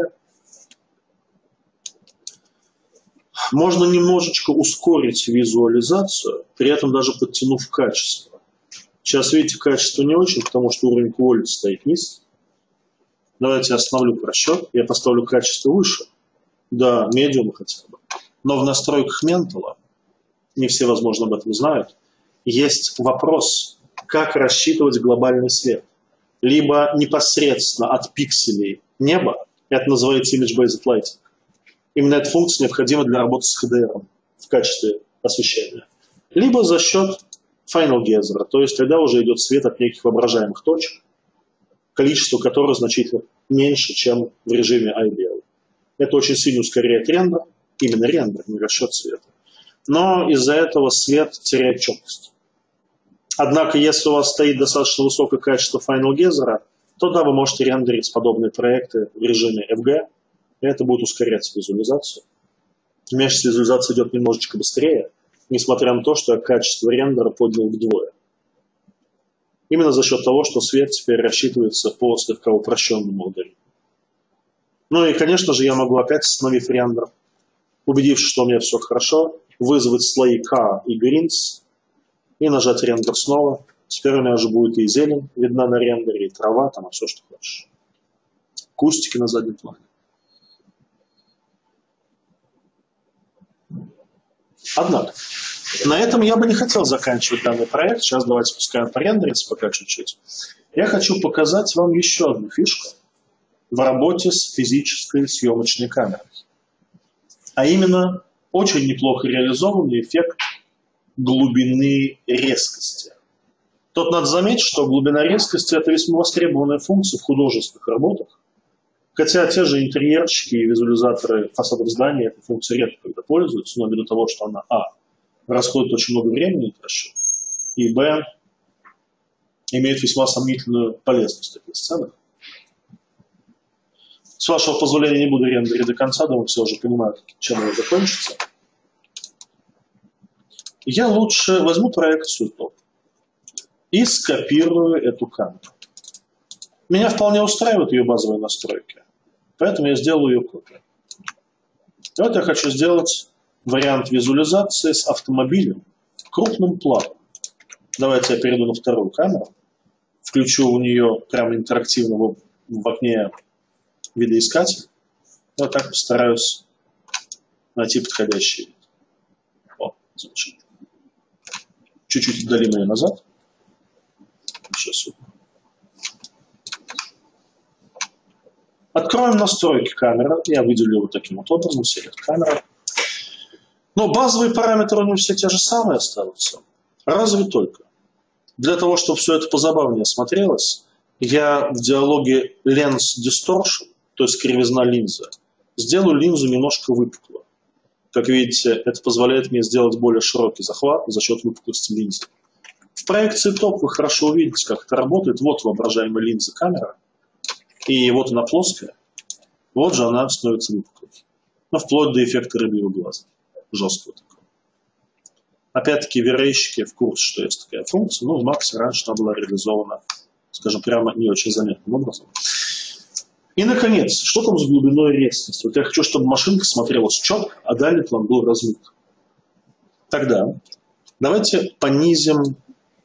Можно немножечко ускорить визуализацию, при этом даже подтянув качество. Сейчас, видите, качество не очень, потому что уровень quality стоит низкий. Давайте я остановлю просчет, я поставлю качество выше, до медиума хотя бы. Но в настройках Mental, не все, возможно, об этом знают, есть вопрос, как рассчитывать глобальный свет. Либо непосредственно от пикселей неба, это называется Image-Based Lighting. Именно эта функция необходима для работы с эйч ди ар в качестве освещения. Либо за счет Final Gather, то есть тогда уже идет свет от неких воображаемых точек, количество которых значительно меньше, чем в режиме Ideal. Это очень сильно ускоряет рендер, именно рендер, не расчет света. Но из-за этого свет теряет четкость. Однако, если у вас стоит достаточно высокое качество Final Gather, то да, вы можете рендерить подобные проекты в режиме эф джи, и это будет ускорять визуализацию. Вместе визуализация идет немножечко быстрее, несмотря на то, что я качество рендера поднял вдвое. Именно за счет того, что свет теперь рассчитывается по слегка упрощенному алгоритму. Ну и, конечно же, я могу опять, остановив рендер, убедившись, что у меня все хорошо, вызвать слои K и Greens и нажать рендер снова. Теперь у меня уже будет и зелень видна на рендере, и трава, там, и все, что хочешь. Кустики на заднем плане. Однако, на этом я бы не хотел заканчивать данный проект. Сейчас давайте пускай он порендерится пока чуть-чуть. Я хочу показать вам еще одну фишку в работе с физической съемочной камерой. А именно, очень неплохо реализованный эффект глубины резкости. Тут надо заметить, что глубина резкости – это весьма востребованная функция в художественных работах. Хотя те же интерьерщики и визуализаторы фасадов зданий этой функцией редко когда пользуются, но ввиду того, что она, а, расходит очень много времени на расчет, и, б, имеет весьма сомнительную полезность в таких сценах. С вашего позволения не буду рендерить до конца, думаю, все уже понимают, чем это закончится. Я лучше возьму проекцию топ и скопирую эту камеру. Меня вполне устраивают ее базовые настройки, поэтому я сделаю ее копию. И вот я хочу сделать вариант визуализации с автомобилем крупным планом. Давайте я перейду на вторую камеру, включу у нее прямо интерактивно в, в окне видоискатель. Вот так постараюсь найти подходящий вид. О, замечательно. Чуть-чуть отдалим ее назад. Сейчас. Откроем настройки камеры. Я выделю вот таким вот образом, select камера. Но базовые параметры у него все те же самые остаются. Разве только. Для того, чтобы все это позабавнее смотрелось, я в диалоге Lens Distortion, то есть кривизна линзы, сделаю линзу немножко выпуклой. Как видите, это позволяет мне сделать более широкий захват за счет выпуклости линзы. В проекции топ вы хорошо увидите, как это работает. Вот воображаемая линза камера. И вот она плоская. Вот же она становится выпуклой. Ну, вплоть до эффекта рыбьего глаза. Жесткого такого. Опять-таки, верейщики в курсе, что есть такая функция. Ну, в Максе раньше она была реализована, скажем прямо, не очень заметным образом. И, наконец, что там с глубиной резкости? Вот я хочу, чтобы машинка смотрелась четко, а дальний план был размыт. Тогда давайте понизим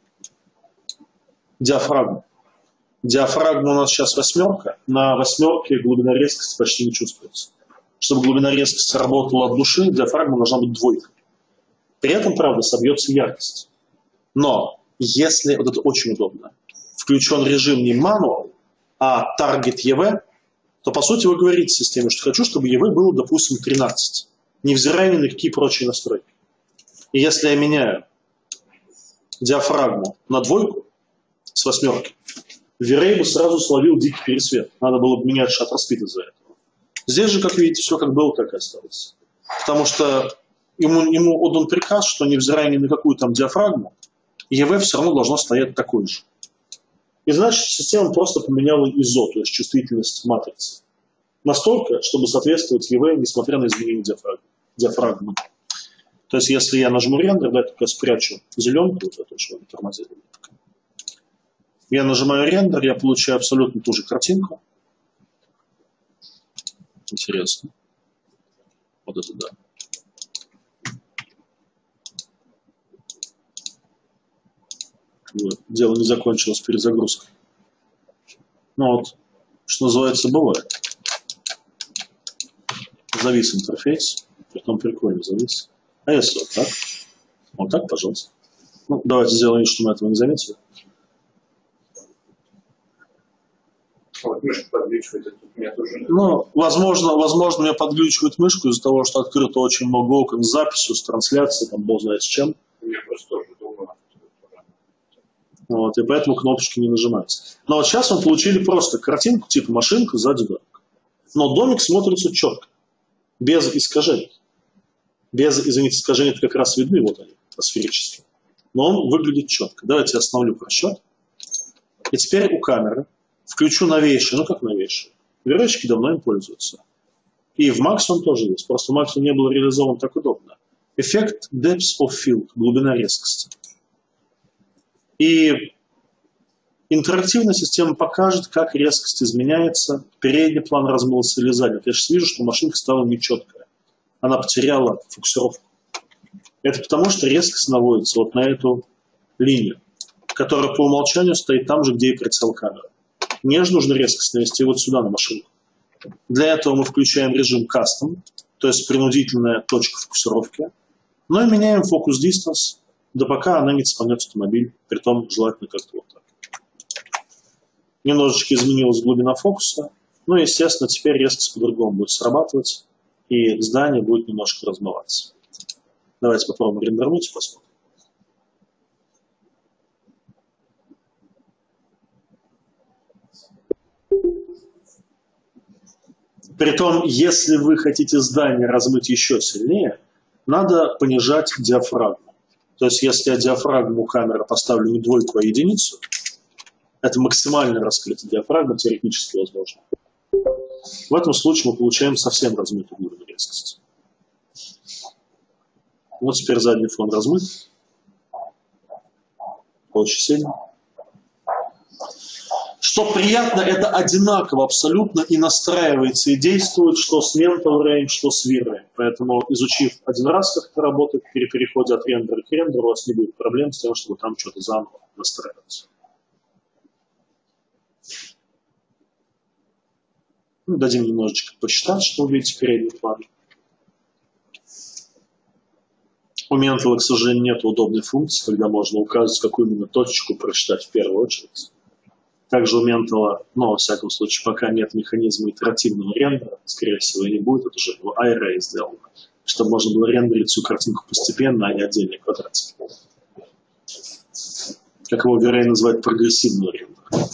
диафрагму. Диафрагма у нас сейчас восьмерка. На восьмерке глубина резкости почти не чувствуется. Чтобы глубина резкости работала от души, диафрагма должна быть двойкой. При этом, правда, собьется яркость. Но если, вот это очень удобно, включен режим не manual, а target и ви, то, по сути, вы говорите системе, что хочу, чтобы и ви было, допустим, тринадцать, невзирая ни на какие прочие настройки. И если я меняю диафрагму на двойку с восьмерки, V-Ray бы сразу словил дикий пересвет. Надо было бы менять шаттер спид из-за этого. Здесь же, как видите, все как было, так и осталось. Потому что ему, ему отдан приказ, что невзирая ни на какую там диафрагму, и ви все равно должно стоять такой же. И значит, система просто поменяла изо, то есть чувствительность матрицы. Настолько, чтобы соответствовать и ви, несмотря на изменение диафрагмы. диафрагмы. То есть, если я нажму рендер, да, только спрячу зеленку, вот эту, что тормозировали. Я нажимаю рендер, я получаю абсолютно ту же картинку. Интересно. Вот это да. Дело не закончилось перезагрузкой. Ну вот, что называется, бывает. Завис интерфейс. Притом прикольно завис. А если вот так? Вот так, пожалуйста. Ну, давайте сделаем, что мы этого не заметили. Вот мышка подглючивает, это у меня тоже... Ну, возможно, возможно, меня подглючивает мышку из-за того, что открыто очень много окон с записью, с трансляцией, там, бог знает с чем. У меня просто тоже дома. Вот, и поэтому кнопочки не нажимаются. Но вот сейчас мы получили просто картинку, типа машинка, сзади домик. Но домик смотрится четко, без искажений. Без, извините, искажений как раз видны, вот они, сферические. Но он выглядит четко. Давайте я остановлю просчет. И теперь у камеры включу новейший, ну как новейший. Верочки давно им пользуются. И в Max он тоже есть. Просто в Max он не был реализован так удобно. Эффект Depth of Field, глубина резкости. И интерактивная система покажет, как резкость изменяется. Передний план размылся или задний. Я сейчас вижу, что машинка стала нечеткая. Она потеряла фокусировку. Это потому, что резкость наводится вот на эту линию, которая по умолчанию стоит там же, где и прицел камеры. Мне же нужно резкость навести вот сюда на машинку. Для этого мы включаем режим Custom, то есть принудительная точка фокусировки, но и меняем фокус distance, да пока она не цепанет автомобиль, притом желательно как-то вот так. Немножечко изменилась глубина фокуса, ну и, естественно, теперь резкость по-другому будет срабатывать, и здание будет немножко размываться. Давайте попробуем рендернуть и посмотрим. Притом, если вы хотите здание размыть еще сильнее, надо понижать диафрагму. То есть, если я диафрагму камеры поставлю не двойку, а единицу, это максимальное раскрытие диафрагмы, теоретически возможно. В этом случае мы получаем совсем размытую глубину резкости. Вот теперь задний фон размыт. Очень сильно. Что приятно, это одинаково абсолютно и настраивается, и действует, что с Mental Range, что с V-Ray. Поэтому, изучив один раз, как это работает, при переходе от рендера к рендеру, у вас не будет проблем с тем, чтобы там что-то заново настраиваться. Ну, дадим немножечко посчитать, что вы видите передний план. У Mental, к сожалению, нет удобной функции, когда можно указать, какую именно точку прочитать в первую очередь. Также у Mental, но, во всяком случае, пока нет механизма итеративного рендера, скорее всего, и не будет, это уже в iArray сделано, чтобы можно было рендерить всю картинку постепенно, а не отдельные квадратики. Как его в Array называют, прогрессивный рендер.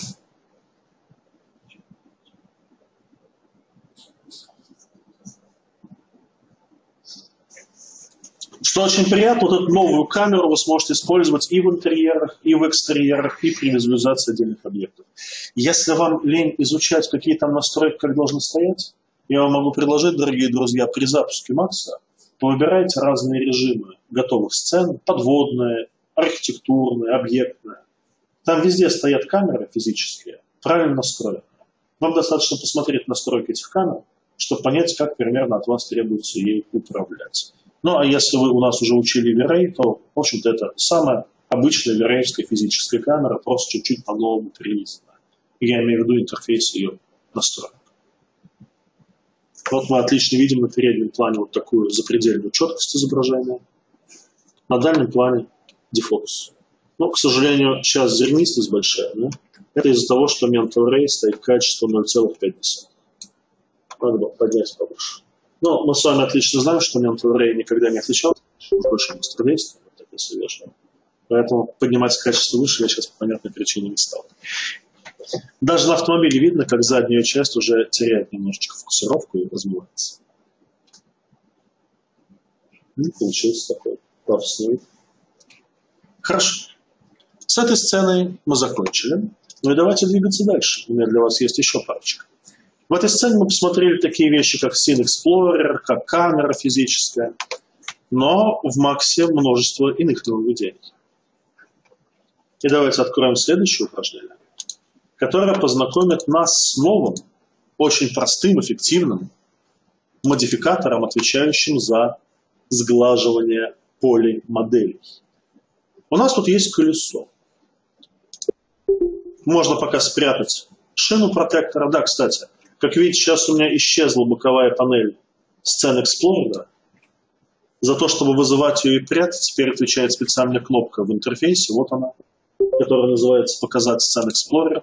Что очень приятно, вот эту новую камеру вы сможете использовать и в интерьерах, и в экстерьерах, и при визуализации отдельных объектов. Если вам лень изучать, какие там настройки, как должны стоять, я вам могу предложить, дорогие друзья, при запуске Макса повыбирайте разные режимы готовых сцен, подводные, архитектурные, объектные. Там везде стоят камеры физические, правильно настроенные. Вам достаточно посмотреть настройки этих камер, чтобы понять, как примерно от вас требуется ей управлять. Ну, а если вы у нас уже учили V-Ray, то, в общем-то, это самая обычная V-Ray-ская физическая камера, просто чуть-чуть по-новому перелистана. Я имею в виду интерфейс ее настроек. Вот мы отлично видим на переднем плане вот такую запредельную четкость изображения. На дальнем плане дефокус. Но, к сожалению, сейчас зернистость большая. Да? Это из-за того, что Mental Ray стоит качество ноль целых пять десятых. Надо было поднять повыше. Но мы с вами отлично знаем, что Mental Ray никогда не отличался большим быстродействием, так если вешаем. Поэтому поднимать качество выше я сейчас по понятной причине не стал. Даже на автомобиле видно, как задняя часть уже теряет немножечко фокусировку и размывается. И получился такой пафосный вид. Хорошо. С этой сценой мы закончили. Ну и давайте двигаться дальше. У меня для вас есть еще парочка. В этой сцене мы посмотрели такие вещи, как Scene Explorer, как камера физическая, но в Максе множество иных нововведений. И давайте откроем следующее упражнение, которое познакомит нас с новым, очень простым, эффективным модификатором, отвечающим за сглаживание полей моделей. У нас тут есть колесо. Можно пока спрятать шину протектора. Да, кстати, как видите, сейчас у меня исчезла боковая панель Scene Explorer. За то, чтобы вызывать ее и прятать, теперь отвечает специальная кнопка в интерфейсе. Вот она, которая называется «Показать Scene Explorer».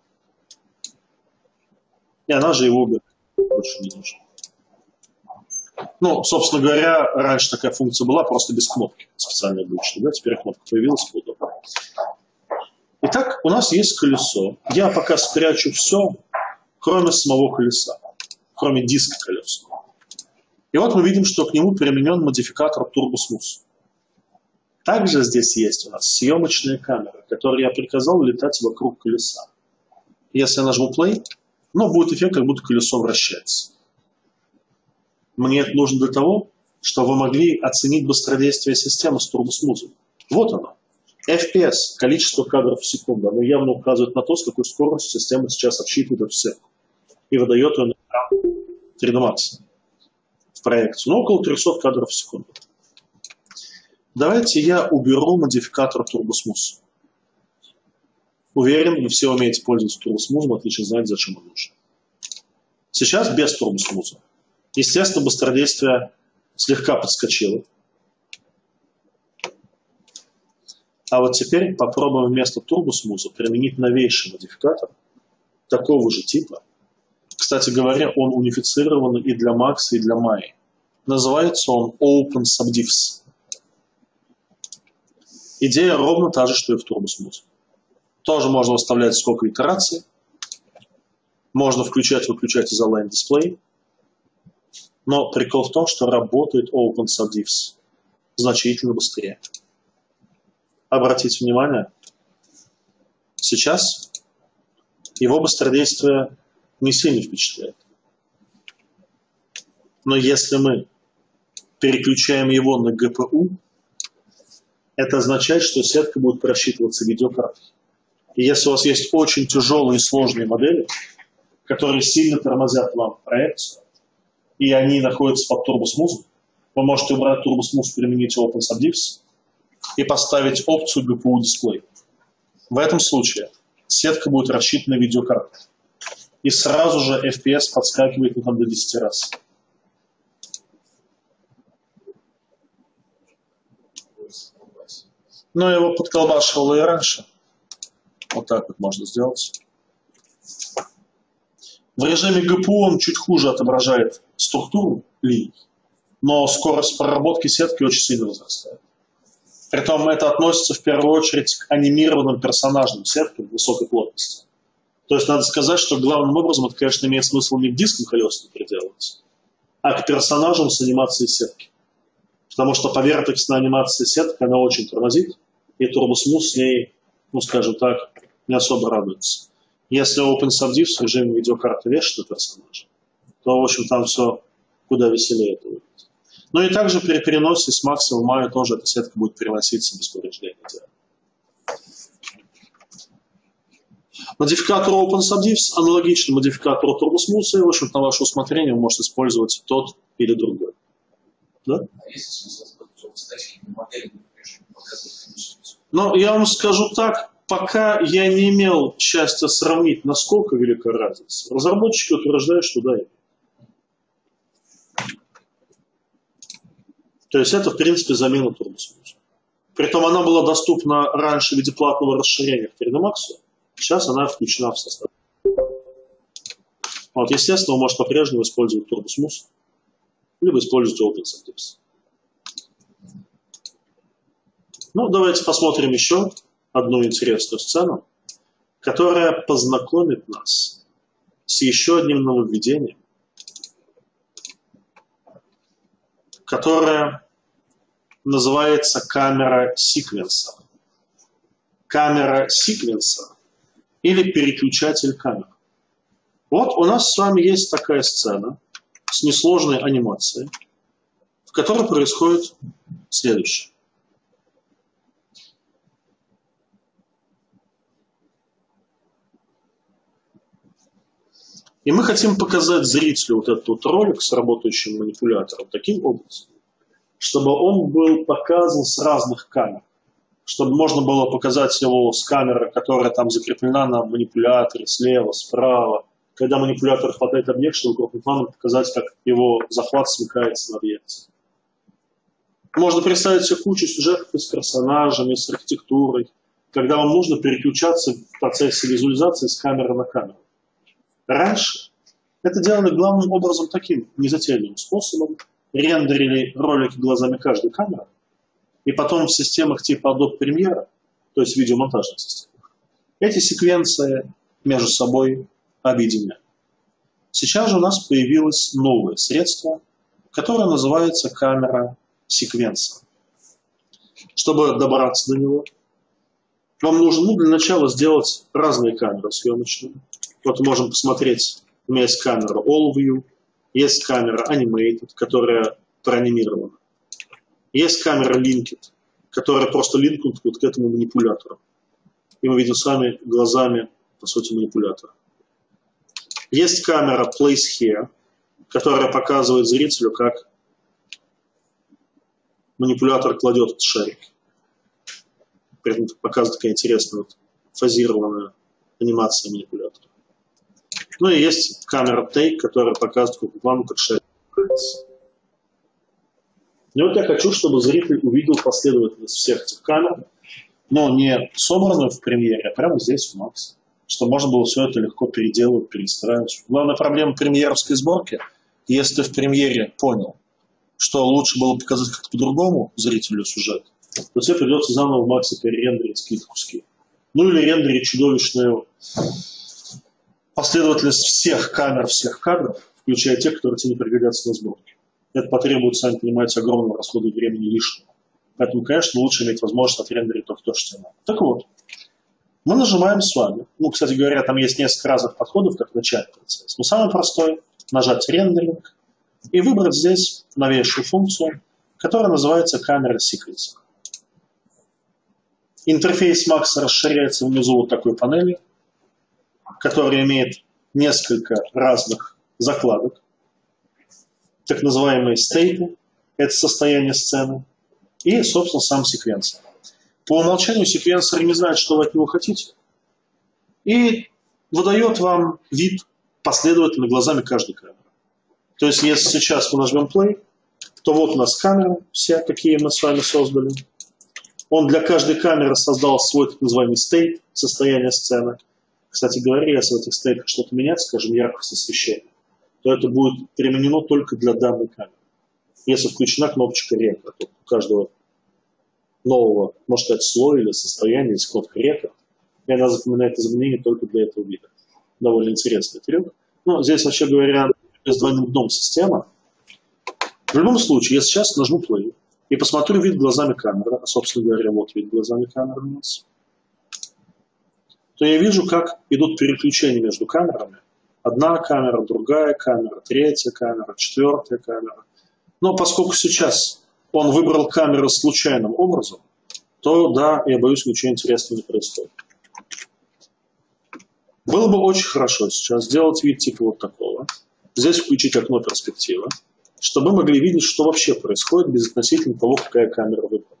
И она же его убирает. Больше не нужно. Ну, собственно говоря, раньше такая функция была, просто без кнопки. Специально обычно, да? Теперь кнопка появилась, удобно. Итак, у нас есть колесо. Я пока спрячу все, кроме самого колеса, кроме диска колеса. И вот мы видим, что к нему применен модификатор Turbo Smooth. Также здесь есть у нас съемочная камера, которой я приказал летать вокруг колеса. Если я нажму play, ну, будет эффект, как будто колесо вращается. Мне это нужно для того, чтобы вы могли оценить быстродействие системы с Turbo Smooth. Вот оно. эф пи эс, количество кадров в секунду, оно явно указывает на то, с какой скоростью система сейчас обсчитывает эту сетку и выдает ее на экран три дэ Max в проекцию. Ну, около трехсот кадров в секунду. Давайте я уберу модификатор Turbo Smooth. Уверен, вы все умеете пользоваться Turbo Smooth, отлично знаете, зачем он нужен. Сейчас без Turbo Smooth. Естественно, быстродействие слегка подскочило. А вот теперь попробуем вместо Turbo Smooth применить новейший модификатор такого же типа. Кстати говоря, он унифицирован и для Max, и для Maya. Называется он OpenSubDiffs. Идея ровно та же, что и в Turbo Smooth. Тоже можно выставлять сколько итераций. Можно включать-выключать из Align Display. Но прикол в том, что работает OpenSubDiffs значительно быстрее. Обратите внимание, сейчас его быстродействие не сильно впечатляет. Но если мы переключаем его на джи пи ю, это означает, что сетка будет просчитываться видеокартой. И если у вас есть очень тяжелые и сложные модели, которые сильно тормозят вам проекцию, и они находятся под Turbo Smooth, вы можете убрать Turbo Smooth, применить OpenSubDiffs и поставить опцию джи пи ю дисплей. В этом случае сетка будет рассчитана видеокартой. И сразу же эф пи эс подскакивает на до десяти раз. Но его подколбашивало и раньше. Вот так вот можно сделать. В режиме джи пи ю он чуть хуже отображает структуру линий, но скорость проработки сетки очень сильно возрастает. Притом это относится в первую очередь к анимированным персонажным сеткам высокой плотности. То есть надо сказать, что главным образом это, конечно, имеет смысл не к дискам колесным приделывать, а к персонажам с анимацией сетки. Потому что поверхностная анимация сетки, она очень тормозит, и TurboSmooth с ней, ну скажем так, не особо радуется. Если OpenSubdiv в режиме видеокарты вешает персонажа, то, в общем, там все куда веселее это выглядит. Ну и также при переносе с Max в Maya тоже эта сетка будет переноситься без повреждения. Модификатор OpenSubdiv аналогичен модификатору TurboSmooth, и, в общем, на ваше усмотрение вы можете использовать тот или другой. Да? А есть смысл использовать модели, но я вам скажу так, пока я не имел счастья сравнить, насколько велика разница, разработчики утверждают, что да. То есть это, в принципе, замена TurboSmooth. Притом она была доступна раньше в виде платного расширения к три дэ Max, сейчас она включена в состав. Вот, естественно, вы можете по-прежнему использовать TurboSmooth, либо использовать OpenSubdiv. Ну, давайте посмотрим еще одну интересную сцену, которая познакомит нас с еще одним нововведением, которое называется камера секвенсора. Камера секвенсора или переключатель камер. Вот у нас с вами есть такая сцена с несложной анимацией, в которой происходит следующее. И мы хотим показать зрителю вот этот вот ролик с работающим манипулятором таким образом, чтобы он был показан с разных камер. Чтобы можно было показать его с камеры, которая там закреплена на манипуляторе, слева, справа. Когда манипулятор хватает объект, чтобы крупным планом показать, как его захват смыкается на объекте. Можно представить себе кучу сюжетов и с персонажами, и с архитектурой, когда вам нужно переключаться в процессе визуализации с камеры на камеру. Раньше это делали главным образом таким незатейливым способом. Рендерили ролики глазами каждой камеры, и потом в системах типа Adobe Premiere, то есть видеомонтажных системах, эти секвенции между собой объединяют. Сейчас же у нас появилось новое средство, которое называется камера секвенсора. Чтобы добраться до него, вам нужно ну, для начала сделать разные камеры съемочные. Вот мы можем посмотреть, у меня есть камера All View, есть камера Animated, которая проанимирована. Есть камера Linked, которая просто линкнут вот к этому манипулятору. И мы видим с вами глазами, по сути, манипулятора. Есть камера Place Here, которая показывает зрителю, как манипулятор кладет этот шарик. При этом показывает такая интересная вот, фазированная анимация манипулятора. Ну и есть камера Take, которая показывает вам, как шарик двигается. И вот я хочу, чтобы зритель увидел последовательность всех этих камер, но не собранную в премьере, а прямо здесь в Max. Чтобы можно было все это легко переделывать, перестраивать. Главная проблема премьеровской сборки, если ты в премьере понял, что лучше было показать как-то по-другому зрителю сюжет, то тебе придется заново в Max перерендерить какие-то куски. Ну или рендерить чудовищную последовательность всех камер, всех кадров, включая те, которые тебе не пригодятся на сборке. Это потребует, сами понимаете, огромного расхода времени лишнего. Поэтому, конечно, лучше иметь возможность отрендерить только то, что тебе надо. Так вот, мы нажимаем с вами. Ну, кстати говоря, там есть несколько разных подходов, как начать процесс. Но самый простой – нажать рендеринг и выбрать здесь новейшую функцию, которая называется камера секвенсора. Интерфейс Max расширяется внизу вот такой панели, которая имеет несколько разных закладок. Так называемые стейты – это состояние сцены. И, собственно, сам секвенсор. По умолчанию секвенсор не знает, что вы от него хотите. И выдает вам вид последовательно глазами каждой камеры. То есть, если сейчас мы нажмем play, то вот у нас камеры, все, какие мы с вами создали. Он для каждой камеры создал свой так называемый state, состояние сцены. Кстати говоря, если в этих стейках что-то менять, скажем, яркость освещения, то это будет применено только для данной камеры. Если включена кнопочка рекорд, то у каждого нового, можно сказать, слоя или состояния есть кнопка рекорд, и она запоминает изменения только для этого вида. Довольно интересный трюк. Но здесь, вообще говоря, с двойным дном система. В любом случае, я сейчас нажму play и посмотрю вид глазами камеры, а, собственно говоря, вот вид глазами камеры у нас, то я вижу, как идут переключения между камерами. Одна камера, другая камера, третья камера, четвертая камера. Но поскольку сейчас он выбрал камеру случайным образом, то да, я боюсь, ничего интересного не происходит. Было бы очень хорошо сейчас сделать вид типа вот такого. Здесь включить окно перспективы, чтобы мы могли видеть, что вообще происходит безотносительно того, какая камера выбрана.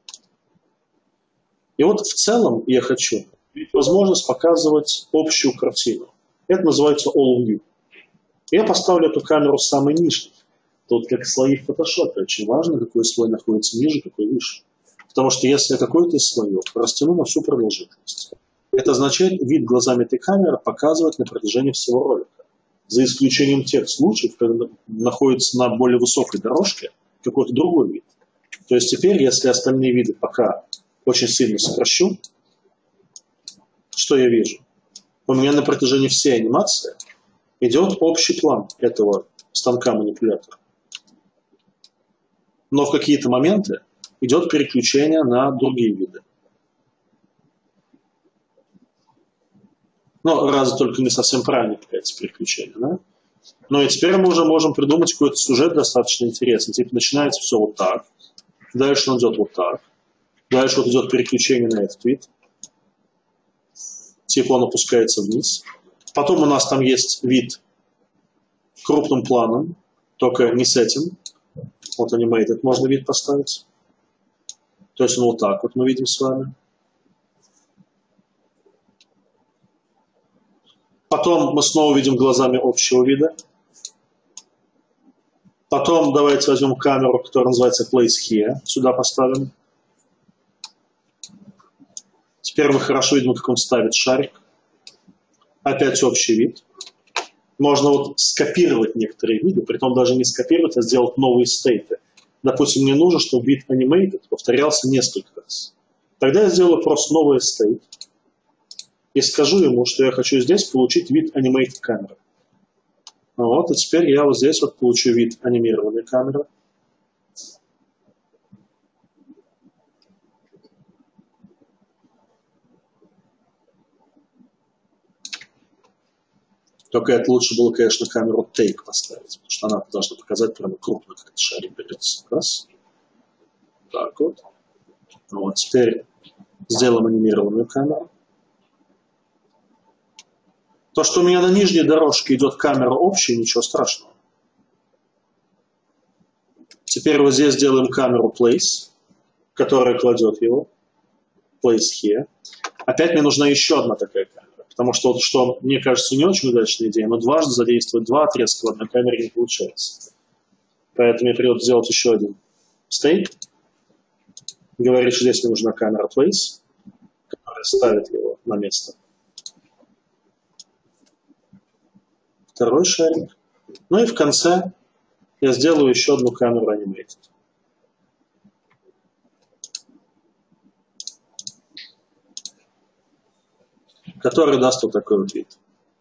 И вот в целом я хочу иметь возможность показывать общую картину. Это называется All View. Я поставлю эту камеру самой нижней. Тут как слои в фотошопе. Очень важно, какой слой находится ниже, какой выше. Потому что если я какой-то из слоев растяну на всю продолжительность, это означает, вид глазами этой камеры показывать на протяжении всего ролика. За исключением тех случаев, когда находится на более высокой дорожке какой-то другой вид. То есть теперь, если остальные виды пока очень сильно сокращу, что я вижу? У меня на протяжении всей анимации идет общий план этого станка-манипулятора. Но в какие-то моменты идет переключение на другие виды. Ну, разве только не совсем правильно какое-то переключение, да? Ну и теперь мы уже можем придумать какой-то сюжет достаточно интересный. Типа начинается все вот так, дальше он идет вот так, дальше вот идет переключение на этот вид, типа он опускается вниз. Потом у нас там есть вид крупным планом, только не с этим. Вот animated можно вид поставить. То есть он вот так вот мы видим с вами. Потом мы снова видим глазами общего вида. Потом давайте возьмем камеру, которая называется Place Here. Сюда поставим. Теперь мы хорошо видим, как он ставит шарик. Опять общий вид. Можно вот скопировать некоторые виды, притом даже не скопировать, а сделать новые стейты. Допустим, мне нужно, чтобы вид animated повторялся несколько раз. Тогда я сделаю просто новый стейт. И скажу ему, что я хочу здесь получить вид animated камеры. Вот, и теперь я вот здесь вот получу вид анимированной камеры. Только это лучше было, конечно, камеру take поставить, потому что она должна показать прямо крупно, как этот шарик берется. Раз. Так вот. Вот, теперь сделаем анимированную камеру. То, что у меня на нижней дорожке идет камера общая, ничего страшного. Теперь вот здесь сделаем камеру place, которая кладет его. Place here. Опять мне нужна еще одна такая камера. Потому что, вот, что мне кажется, не очень удачная идея, но дважды задействовать два отрезка в одной камере не получается. Поэтому мне придется сделать еще один стейк. Говорит, что здесь мне нужна камера place, которая ставит его на место. Второй шарик. Ну и в конце я сделаю еще одну камеру animated. Который даст вот такой вот вид.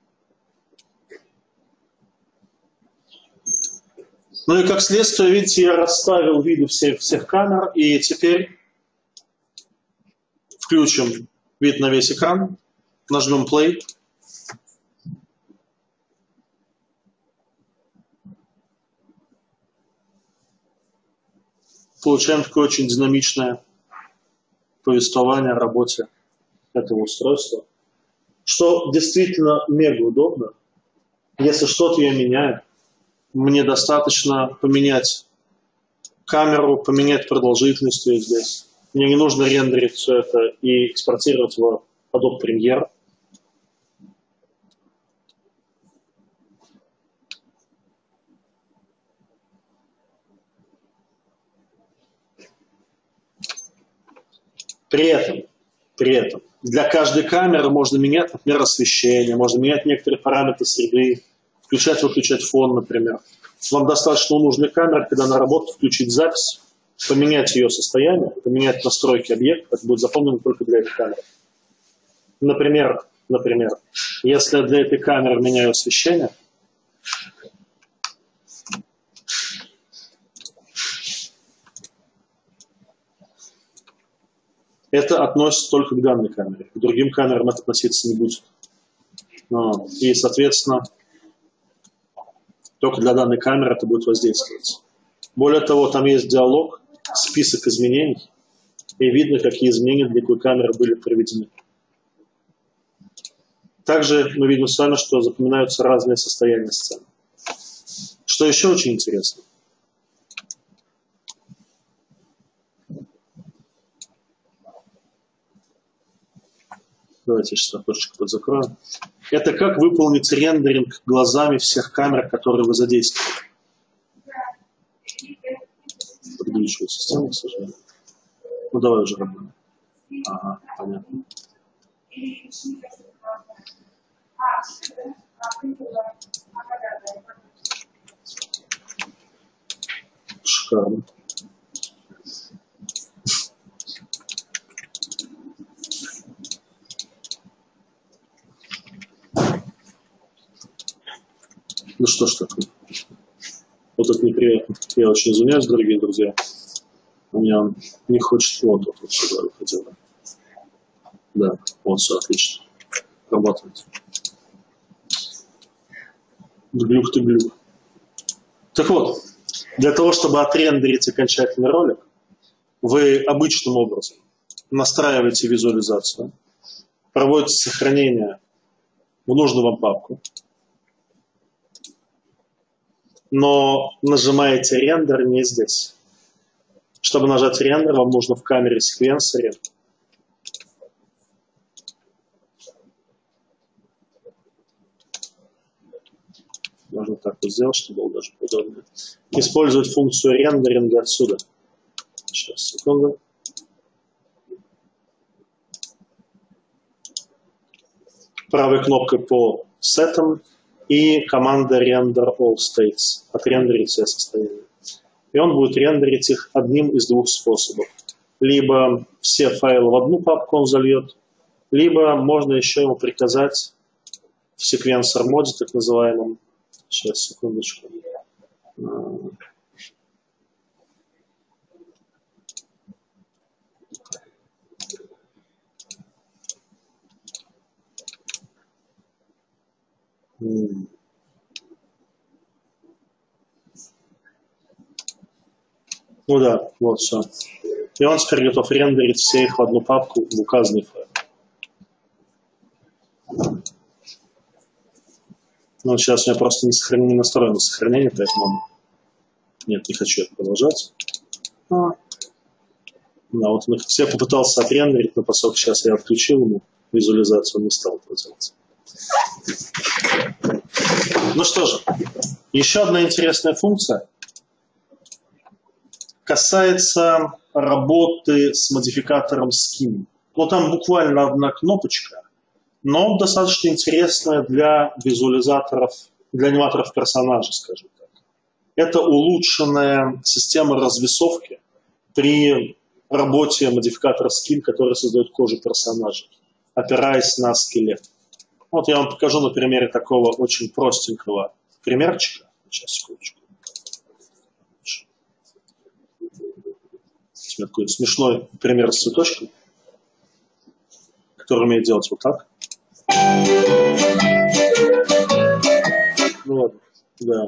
Ну и как следствие, видите, я расставил виды всех, всех камер, и теперь включим вид на весь экран, нажмем play. Получаем такое очень динамичное повествование о работе этого устройства. Что действительно мега удобно. Если что-то я меняю, мне достаточно поменять камеру, поменять продолжительность ее здесь. Мне не нужно рендерить все это и экспортировать в Adobe Premiere. При этом, при этом для каждой камеры можно менять, например, освещение, можно менять некоторые параметры среды, включать-выключать фон, например. Вам достаточно у нужной камеры, когда она работает, включить запись, поменять ее состояние, поменять настройки объекта, это будет запомнено только для этой камеры. Например, например, если для этой камеры меняю освещение, это относится только к данной камере. К другим камерам это относиться не будет. И, соответственно, только для данной камеры это будет воздействовать. Более того, там есть диалог, список изменений, и видно, какие изменения для какой камеры были проведены. Также мы видим с вами, что запоминаются разные состояния сцены. Что еще очень интересно. Давайте сейчас окошечко подзакроем. Это как выполнить рендеринг глазами всех камер, которые вы задействовали. Подглючиваю систему, к сожалению. Ну давай уже работаем. Ага, понятно. Шикарно. Ну что ж такое. Вот это неприятно. Я очень извиняюсь, дорогие друзья. У меня не хочет вот, вот, вот сюда выходило. Да, вот все отлично. Работает. Глюк ты глюк. Так вот, для того, чтобы отрендерить окончательный ролик, вы обычным образом настраиваете визуализацию, проводите сохранение в нужную вам папку, но нажимаете рендер не здесь. Чтобы нажать рендер, вам нужно в камере секвенсоре можно так вот сделать, чтобы было даже удобнее. Использовать функцию рендеринга отсюда. Сейчас, секунду. Правой кнопкой по сетам и команда render all states. Отрендерить все состояния. И он будет рендерить их одним из двух способов. Либо все файлы в одну папку он зальет, либо можно еще ему приказать в секвенсор моде, так называемом. Сейчас, секундочку. Ну да, вот все. И он теперь готов рендерить все их в одну папку в указанный файл. Ну, сейчас у меня просто не, сохран... не настроено сохранение, поэтому нет, не хочу это продолжать. А. Да, вот он их все попытался отрендерить, но поскольку сейчас я отключил ему визуализацию, он не стал это делать. Ну что же, еще одна интересная функция касается работы с модификатором Skin. Ну, там буквально одна кнопочка, но достаточно интересная для визуализаторов, для аниматоров персонажей, скажем так. Это улучшенная система развесовки при работе модификатора Skin, который создает кожу персонажей, опираясь на скелет. Вот я вам покажу на примере такого очень простенького примерчика. Сейчас, секундочку. Такой смешной пример с цветочком, который умеет делать вот так. Ну ладно, да.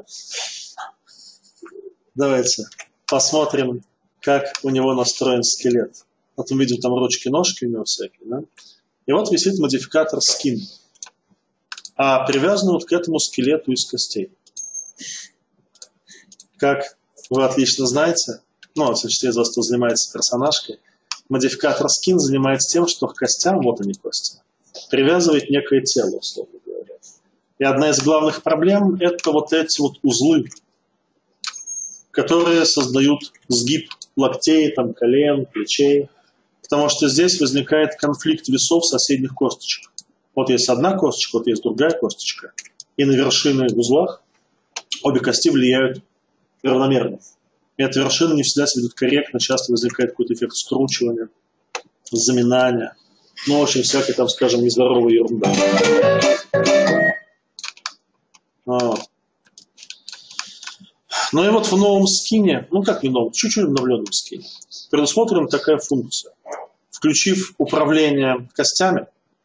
Давайте посмотрим, как у него настроен скелет. Вот мы видим там ручки-ножки у него всякие, да? И вот висит модификатор Skin, а привязан вот к этому скелету из костей. Как вы отлично знаете, ну, в случае из вас, кто занимается персонажкой, модификатор Skin занимается тем, что к костям, вот они кости, привязывает некое тело, условно говоря. И одна из главных проблем – это вот эти вот узлы, которые создают сгиб локтей, там, колен, плечей. Потому что здесь возникает конфликт весов соседних косточек. Вот есть одна косточка, вот есть другая косточка. И на вершины в узлах обе кости влияют равномерно. И эта вершина не всегда себя ведут корректно, часто возникает какой-то эффект скручивания, заминания. Ну, в общем, всякая там, скажем, нездоровая ерунда. Вот. Ну и вот в новом скине, ну как не новом, чуть-чуть обновленном скине, предусмотрена такая функция. Включив управление костями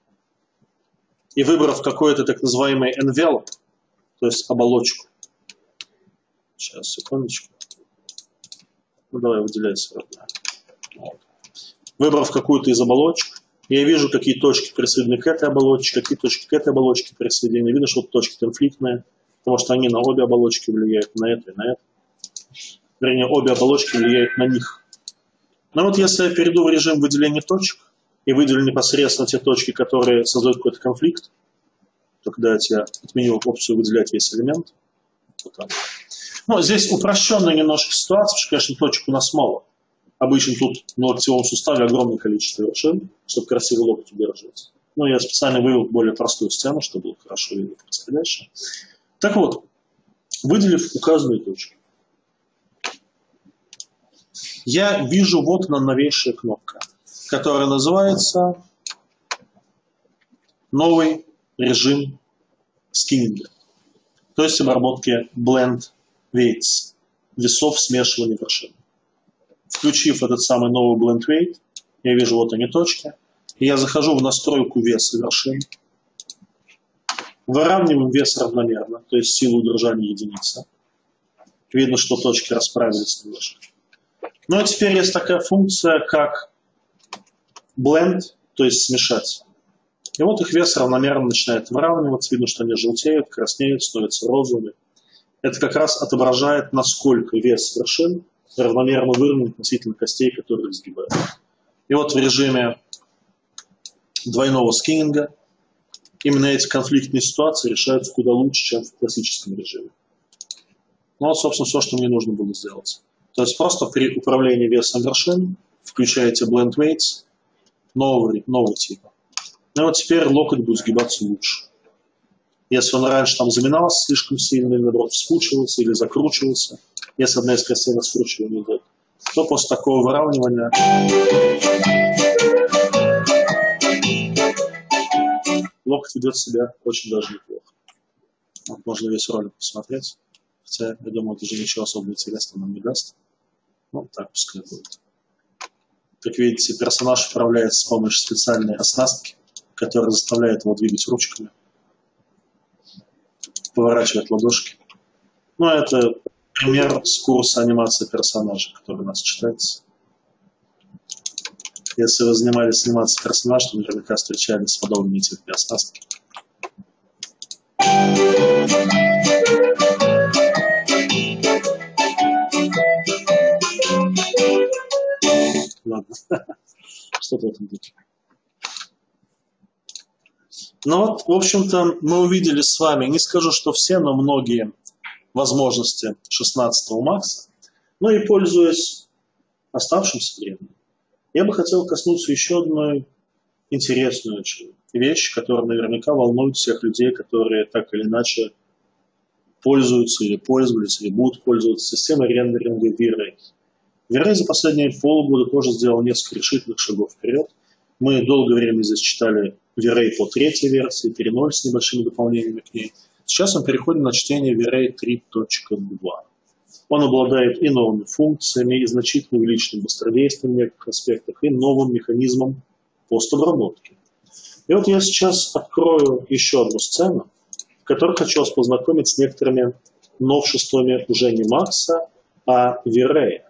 и выбрав какой-то так называемый envelope, то есть оболочку. Сейчас, секундочку. Ну давай выделяй сразу. Вот. Выбрав какую-то из оболочек, я вижу, какие точки присоединены к этой оболочке, какие точки к этой оболочке присоединены. Видно, что точки конфликтные, потому что они на обе оболочки влияют, на это и на это. Вернее, обе оболочки влияют на них. Но вот если я перейду в режим выделения точек и выделю непосредственно те точки, которые создают какой-то конфликт, то когда я отменю опцию выделять весь элемент, вот так. Ну, здесь упрощенная немножко ситуация, потому что, конечно, точек у нас мало. Обычно тут на локтевом суставе огромное количество вершин, чтобы красиво локоть удерживать. Но я специально вывел более простую сцену, чтобы было хорошо видно происходящее. Так вот, выделив указанные точки, я вижу вот она новейшая кнопка, которая называется новый режим скиннинга, то есть обработки blend weights, весов смешивания вершин. Включив этот самый новый blend weight, я вижу вот они точки, и я захожу в настройку веса вершин, выравниваем вес равномерно, то есть силу удержания единица. Видно, что точки расправились немножко. Ну а теперь есть такая функция, как blend, то есть смешать. И вот их вес равномерно начинает выравниваться. Видно, что они желтеют, краснеют, становятся розовыми. Это как раз отображает, насколько вес вершин равномерно выровнен относительно костей, которые их сгибают. И вот в режиме двойного скиннинга именно эти конфликтные ситуации решаются куда лучше, чем в классическом режиме. Ну вот, собственно, все, что мне нужно было сделать. То есть просто при управлении весом вершин включаете blend weights нового, нового типа. Ну и вот теперь локоть будет сгибаться лучше. Если он раньше там заминался слишком сильно, или наоборот вспучивался, или закручивался, если одна из костей на скручивание идет, то после такого выравнивания локоть ведет себя очень даже неплохо. Вот можно весь ролик посмотреть. Хотя, я думаю, это уже ничего особо интересного нам не даст. Ну, так пускай будет. Как видите, персонаж управляется с помощью специальной оснастки, которая заставляет его двигать ручками, поворачивать ладошки. Ну, это пример с курса анимации персонажа, который у нас читается. Если вы занимались анимацией персонажа, то наверняка встречались с подобными типами оснастки. Ладно, что-то в этом духе. Ну вот, в общем-то, мы увидели с вами, не скажу, что все, но многие возможности шестнадцатого Макса. Ну и пользуясь оставшимся временем, я бы хотел коснуться еще одной интересной очень вещи, которая наверняка волнует всех людей, которые так или иначе пользуются или пользовались, или будут пользоваться системой рендеринга V-Ray. V-Ray за последние полгода тоже сделал несколько решительных шагов вперед. Мы долгое время здесь читали V-Ray по третьей версии, три точка ноль с небольшими дополнениями к ней. Сейчас мы переходим на чтение V-Ray три точка два. Он обладает и новыми функциями, и значительно увеличенным быстродействием в некоторых аспектах, и новым механизмом постобработки. И вот я сейчас открою еще одну сцену, в которой хочу вас познакомить с некоторыми новшествами уже не Макса, а V-Ray.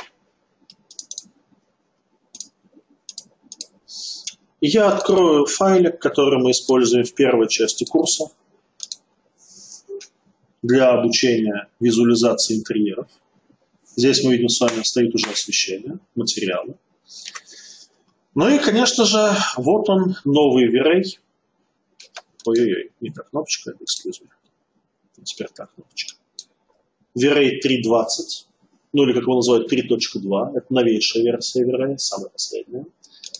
Я открою файлик, который мы используем в первой части курса для обучения визуализации интерьеров. Здесь мы видим с вами, стоит уже освещение, материалы. Ну и, конечно же, вот он, новый V-Ray. Ой-ой-ой, не та кнопочка, это excuse me. Теперь та кнопочка. V-Ray три точка двадцать, ну или как его называют, три точка два. Это новейшая версия V-Ray, самая последняя.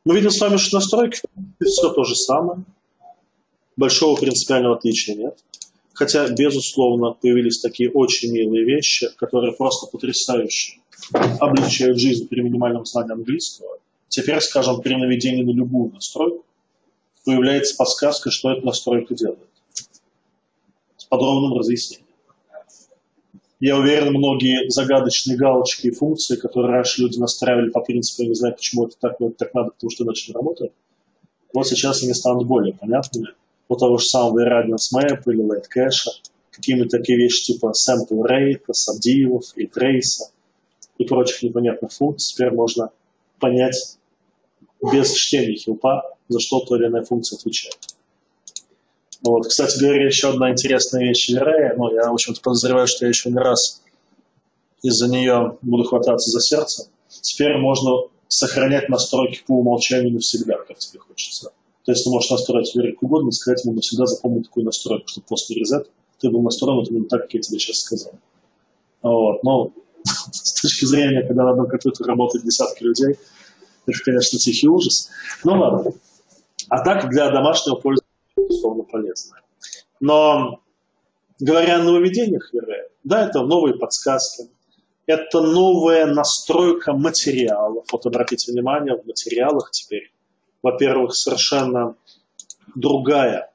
Мы видим с вами, что настройки все то же самое. Большого принципиального отличия нет. Хотя, безусловно, появились такие очень милые вещи, которые просто потрясающе облегчают жизнь при минимальном знании английского. Теперь, скажем, при наведении на любую настройку появляется подсказка, что эта настройка делает. С подробным разъяснением. Я уверен, многие загадочные галочки и функции, которые раньше люди настраивали по принципу, я не знаю, почему это так, но это так надо, потому что иначе не работает, вот сейчас они станут более понятными. У того же самого Radiance Map или Light Cache, какие-нибудь такие вещи типа Sample Rate, Subdiv, Retrace и прочих непонятных функций теперь можно понять без чтения хилпа, за что та или иная функция отвечает. Вот. Кстати говоря, еще одна интересная вещь в Vireo, ну, я, в общем-то, подозреваю, что я еще не раз из-за нее буду хвататься за сердце. Теперь можно сохранять настройки по умолчанию навсегда, как тебе хочется. То есть ты можешь настроить Vireo как угодно и сказать ему навсегда запомнить такую настройку, чтобы после резета ты был настроен вот именно так, как я тебе сейчас сказал. Вот. Но с точки зрения, когда на одном компьютере работает десятки людей, это, конечно, тихий ужас. Ну ладно. А так для домашнего пользования безусловно полезно. Но говоря о нововведениях Vireo, да, это новые подсказки, это новая настройка материалов. Вот обратите внимание, в материалах теперь, во-первых, совершенно другая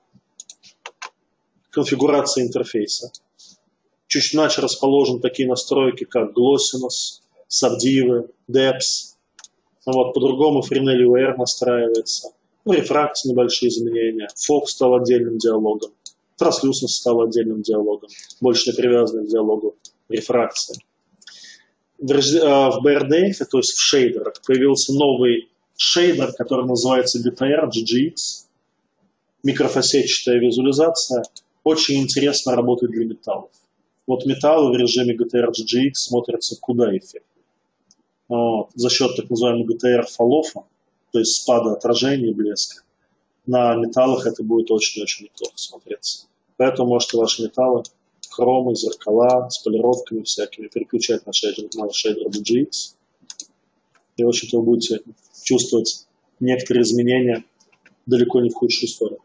конфигурация интерфейса. Чуть иначе расположены такие настройки, как Glossiness, Subdiv, Depth. Вот, по-другому Fresnel ю ар настраивается. В рефракции небольшие изменения. Fog стал отдельным диалогом. Translucence стал отдельным диалогом. Больше не привязанный к диалогу рефракции. В би ар ди эф, то есть в шейдерах, появился новый шейдер, который называется джи ти ар, джи джи икс. Микрофасетчатая визуализация. Очень интересно работает для металлов. Вот металлы в режиме джи ти ар джи джи икс смотрятся куда эффективнее. Вот, за счет так называемого джи ти ар фоллофа, то есть спада отражения и блеска, на металлах это будет очень-очень неплохо смотреться. Поэтому можете ваши металлы, хромы, зеркала с полировками всякими переключать на шейдер, на шейдер джи джи икс. И, в общем-то, вы будете чувствовать некоторые изменения далеко не в худшую сторону.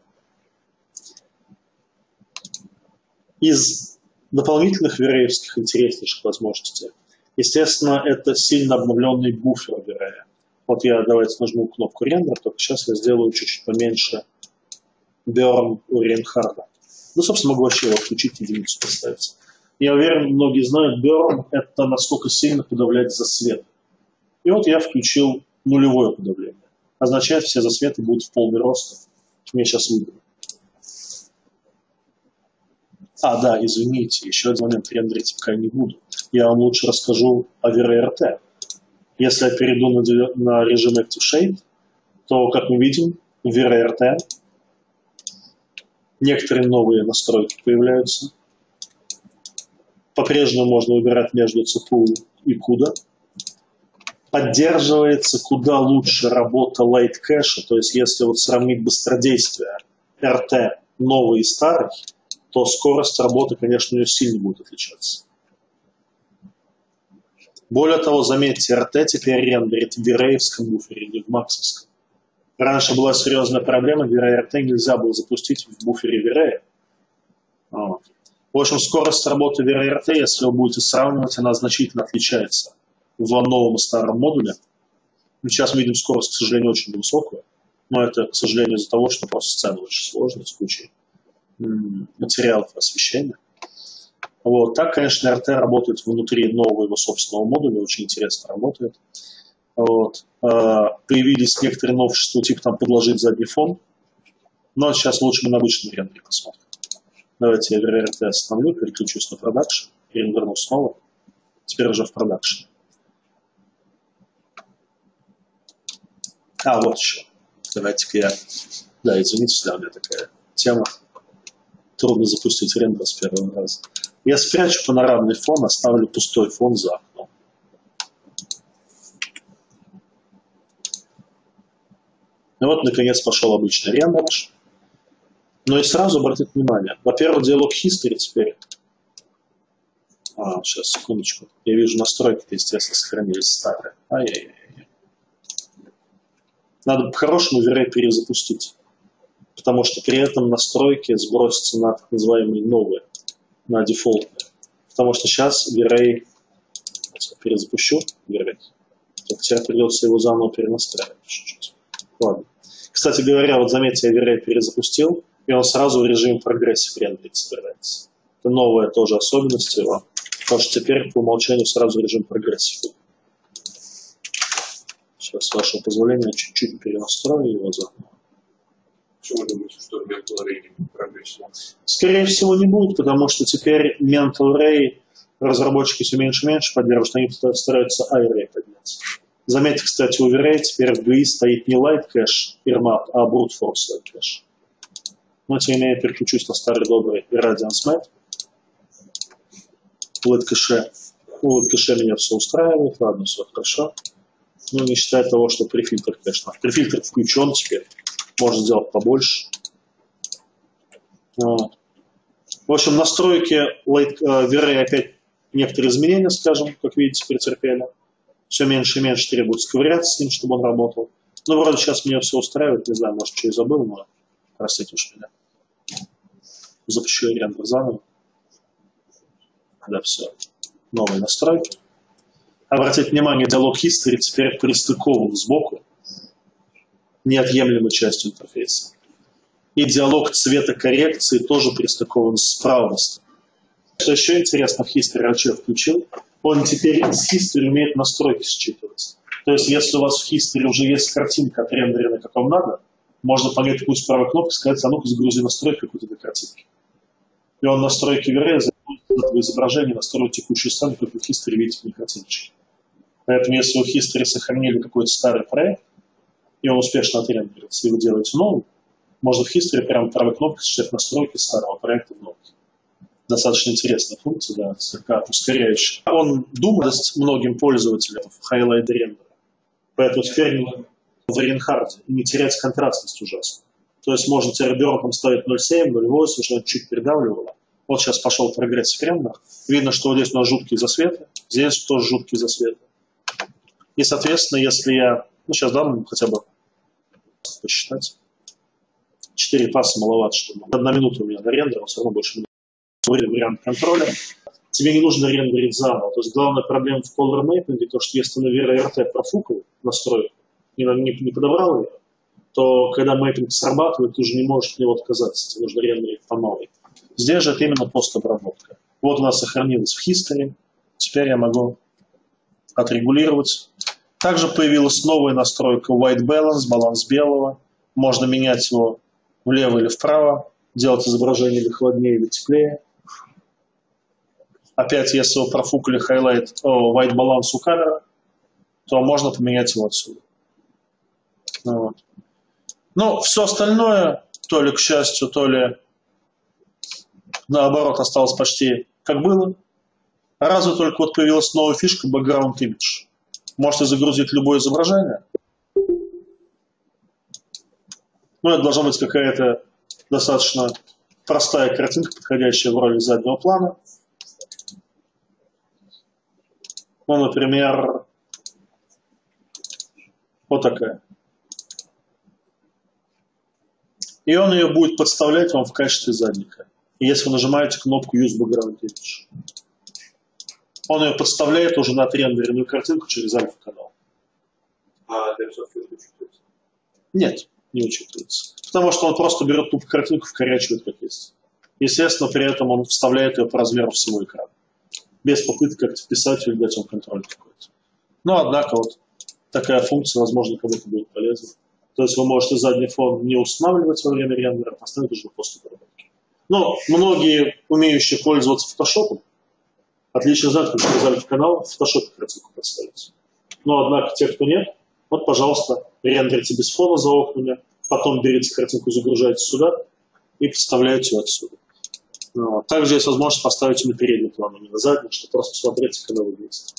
Из дополнительных виреевских интереснейших возможностей, естественно, это сильно обновленный буфер Vireo. Вот я давайте нажму кнопку рендер, только сейчас я сделаю чуть-чуть поменьше Burn у Reinhardt. Ну, собственно, могу вообще его включить, единицу поставить. Я уверен, многие знают, Burn – это насколько сильно подавлять засвет. И вот я включил нулевое подавление. Означает, все засветы будут в полный рост. Мне сейчас выгодно. А, да, извините, еще один момент рендерить пока не буду. Я вам лучше расскажу о VireRT. Если я перейду на, на режим Active Shade, то, как мы видим, в VireRT некоторые новые настройки появляются. По-прежнему можно выбирать между си пи ю и куда. Поддерживается куда лучше работа Light Cache, то есть если вот сравнить быстродействие эр ти новый и старый, то скорость работы, конечно, у нее сильно будет отличаться. Более того, заметьте, эр ти теперь рендерит в виреевском буфере, не в максовском. Раньше была серьезная проблема, VireRT нельзя было запустить в буфере Vireo. Вот. В общем, скорость работы VireRT, если вы будете сравнивать, она значительно отличается в новом и старом модуле. Сейчас мы видим скорость, к сожалению, очень высокую, но это, к сожалению, из-за того, что просто сцена очень сложная с кучей материалов освещения. Вот. Так, конечно, эр ти работает внутри нового его собственного модуля, очень интересно работает. Вот. Появились некоторые новшества, типа там подложить задний фон, но сейчас лучше мы на обычном рендере посмотрим. Давайте я VireRT остановлю, переключусь на продакшн, рендерну снова, теперь уже в продакшн. А, вот еще. Давайте-ка я... Да, извините, да, у меня такая тема. Трудно запустить рендер с первого раза. Я спрячу панорамный фон, оставлю пустой фон за окном. И вот, наконец, пошел обычный рендер. Но и сразу обратите внимание. Во-первых, диалог history теперь. А, сейчас, секундочку. Я вижу, настройки-то, естественно, сохранились старые. Ай-яй-яй. надо по-хорошему V-Ray перезапустить, потому что при этом настройки сбросятся на так называемые новые, на дефолтные. Потому что сейчас V-Ray, я перезапущу V-Ray, теперь придется его заново перенастраивать чуть-чуть. Ладно. Кстати говоря, вот заметьте, я V-Ray перезапустил, и он сразу в режим прогрессив рендерить собирается. Это новая тоже особенность его, потому что теперь по умолчанию сразу режим прогрессив. Сейчас, с вашего позволения, чуть-чуть перенастрою его заново. Почему вы думаете, что Mental Ray не будет прогрессив? Скорее всего, не будет, потому что теперь Mental Ray разработчики все меньше и меньше поддерживают, они стараются iRay поднять. Заметьте, кстати, у V-Ray теперь в джи ю ай стоит не Light Cache Irmap, а Brute Force Light Cache. Но тем не менее переключусь на старый добрый Radiance Mat. В Light Cache. У Light Cache меня все устраивает, ладно, все хорошо. Ну, не считая того, что префильтр, конечно. Префильтр включен теперь. Можно сделать побольше. Вот. В общем, настройки V-Ray опять некоторые изменения, скажем, как видите, претерпели. Все меньше и меньше требуется ковыряться с ним, чтобы он работал. Ну, вроде сейчас меня все устраивает. Не знаю, может, что и забыл, но простите уж меня. Запущу рендер заново. Да, все. Новые настройки. Обратите внимание, диалог History теперь пристыкован сбоку, неотъемлемой частью интерфейса. И диалог цветокоррекции тоже пристыкован справа. Что еще интересно, в History Archive включил, он теперь с History умеет настройки считывать. То есть, если у вас в History уже есть картинка отрендерена, как вам надо, можно понять какую-то правой кнопкой и сказать, а ну-ка загрузи настройку какой-то до картинки. И он настройки V-Ray заходит в этого изображения, настроит текущую сцену, как вы в History видите на картиночке. Поэтому, если вы в History сохранили какой-то старый проект, и он успешно отрендерится, и вы делаете новый, можно в History прямо правой кнопкой считать настройки старого проекта в новый. Достаточно интересная функция, да, слегка ускоряющая. Он думает многим пользователям в highlight рендера. Поэтому теперь в Рейнхарде не терять контрастность ужасно. То есть можно теперь бёрнком ставить ноль семь, ноль восемь, чтобы чуть передавливало. Вот сейчас пошел прогрессив рендер. Видно, что вот здесь у нас жуткие засветы, здесь тоже жуткие засветы. И, соответственно, если я, ну сейчас дам хотя бы посчитать, четыре пасса маловато, чтобы одна минута у меня на рендер, все равно больше не вариант контроля. Тебе не нужно рендерить заново. То есть главная проблема в color mapping, то что если ты на ви ар ти профукал настройку, не, не, не подобрал ее, то когда мэппинг срабатывает, ты уже не можешь от него отказаться. Тебе нужно рендерить по новой. Здесь же это именно постобработка. Вот у нас сохранилось в History. Теперь я могу отрегулировать. Также появилась новая настройка White Balance, баланс белого. Можно менять его влево или вправо, делать изображение или холоднее, или теплее. Опять, если вы профукали highlight, о, white balance у камеры, то можно поменять его отсюда. Вот. Ну, все остальное, то ли к счастью, то ли наоборот, осталось почти как было. Разве только вот появилась новая фишка Background Image. Можете загрузить любое изображение. Ну, это должна быть какая-то достаточно простая картинка, подходящая в роли заднего плана. Ну, например, вот такая. И он ее будет подставлять вам в качестве задника. Если вы нажимаете кнопку Use Background Image. Он ее подставляет уже на отрендеренную картинку через альфа-канал. А дельсовки учитывается? Нет, не учитывается. Потому что он просто берет ту картинку, вкорячивает как есть. Естественно, при этом он вставляет ее по размеру всего экрана. Без попытки как-то вписать или дать вам контроль какой-то. Но, однако, вот такая функция, возможно, кому-то будет полезна. То есть вы можете задний фон не устанавливать во время рендера, поставить уже после обработки. Но многие, умеющие пользоваться фотошопом, отлично знают, как через альфа-канал в фотошопе картинку подставить. Но, однако, те, кто нет, вот, пожалуйста, рендерите без фона за окнами, потом берите картинку, загружаете сюда и подставляете ее отсюда. Вот. Также есть возможность поставить ее на передний план, а не на задний, чтобы просто смотреть, когда вы видите.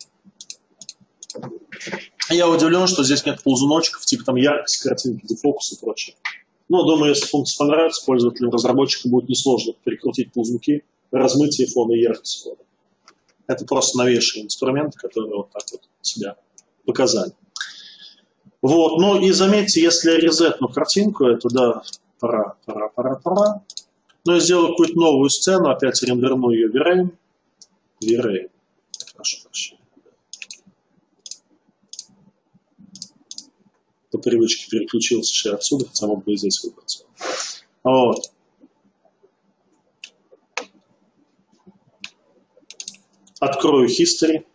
Я удивлен, что здесь нет ползуночков, типа там яркость картинки, дефокус и прочее. Но, думаю, если функция понравится пользователям, разработчикам будет несложно перекрутить ползунки, размытие фона и яркость фона. Это просто новейшие инструменты, которые вот так вот себя показали. Вот, ну и заметьте, если я резетну картинку, это да, пора, пора, пора, пора. Но я сделаю какую-то новую сцену, опять рендерну ее V-Ray. V-Ray. Прошу прощения. По привычке переключился еще отсюда, хотя мог бы и здесь выбраться. Вот. Открою History.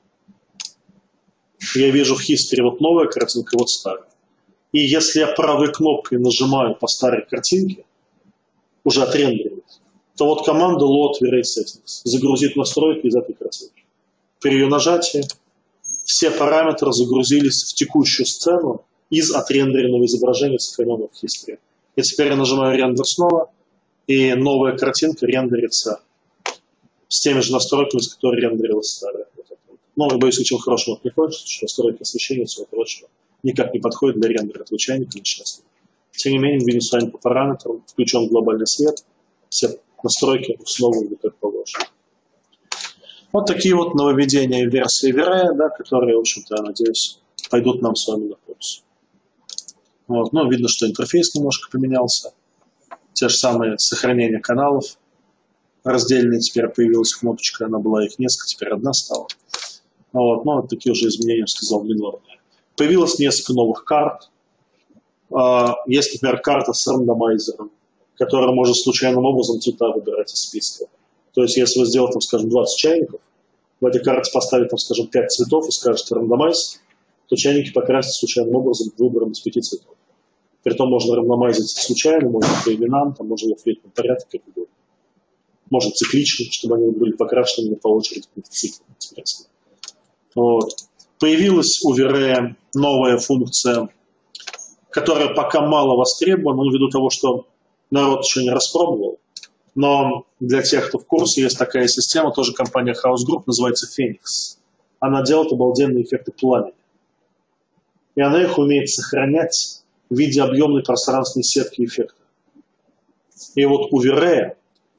Я вижу в History вот новая картинка, вот старая. И если я правой кнопкой нажимаю по старой картинке, уже отрендеривает, то вот команда Load V-Ray Settings загрузит настройки из этой картинки. При ее нажатии все параметры загрузились в текущую сцену из отрендеренного изображения, сохраненного в History. И теперь я нажимаю рендер снова, и новая картинка рендерится с теми же настройками, с которыми рендерилась старая. Но, я боюсь, ничего хорошего не хочется, что настройки освещения и всего прочего никак не подходят для рендера этого чайника несчастного. Тем не менее, видим с вами по параметрам, включен глобальный свет, все настройки снова идут как положено. Вот такие вот нововведения версии V-Ray, да, которые, в общем-то, я надеюсь, пойдут нам с вами на пользу. Вот. Ну, видно, что интерфейс немножко поменялся. Те же самые сохранения каналов раздельные, теперь появилась кнопочка, она была их несколько, теперь одна стала. Вот. Ну, вот такие уже изменения, я сказал, минорные. Появилось несколько новых карт. Есть, например, карта с рандомайзером, которая может случайным образом цвета выбирать из списка. То есть, если вы сделаете, там, скажем, двадцать чайников, в этой карте поставить, там, скажем, пять цветов и скажете рандомайз, то чайники покрасят случайным образом выбором из пяти цветов. Притом можно рандомайзить случайно, можно по именам, там можно в алфавитном порядке, как угодно. Можно циклично, чтобы они были покрашены по очереди по циклу. Вот. Появилась у V-Ray новая функция, которая пока мало востребована, ввиду того, что народ еще не распробовал. Но для тех, кто в курсе, есть такая система, тоже компания House Group, называется Phoenix. Она делает обалденные эффекты пламени. И она их умеет сохранять в виде объемной пространственной сетки эффекта. И вот у V-Ray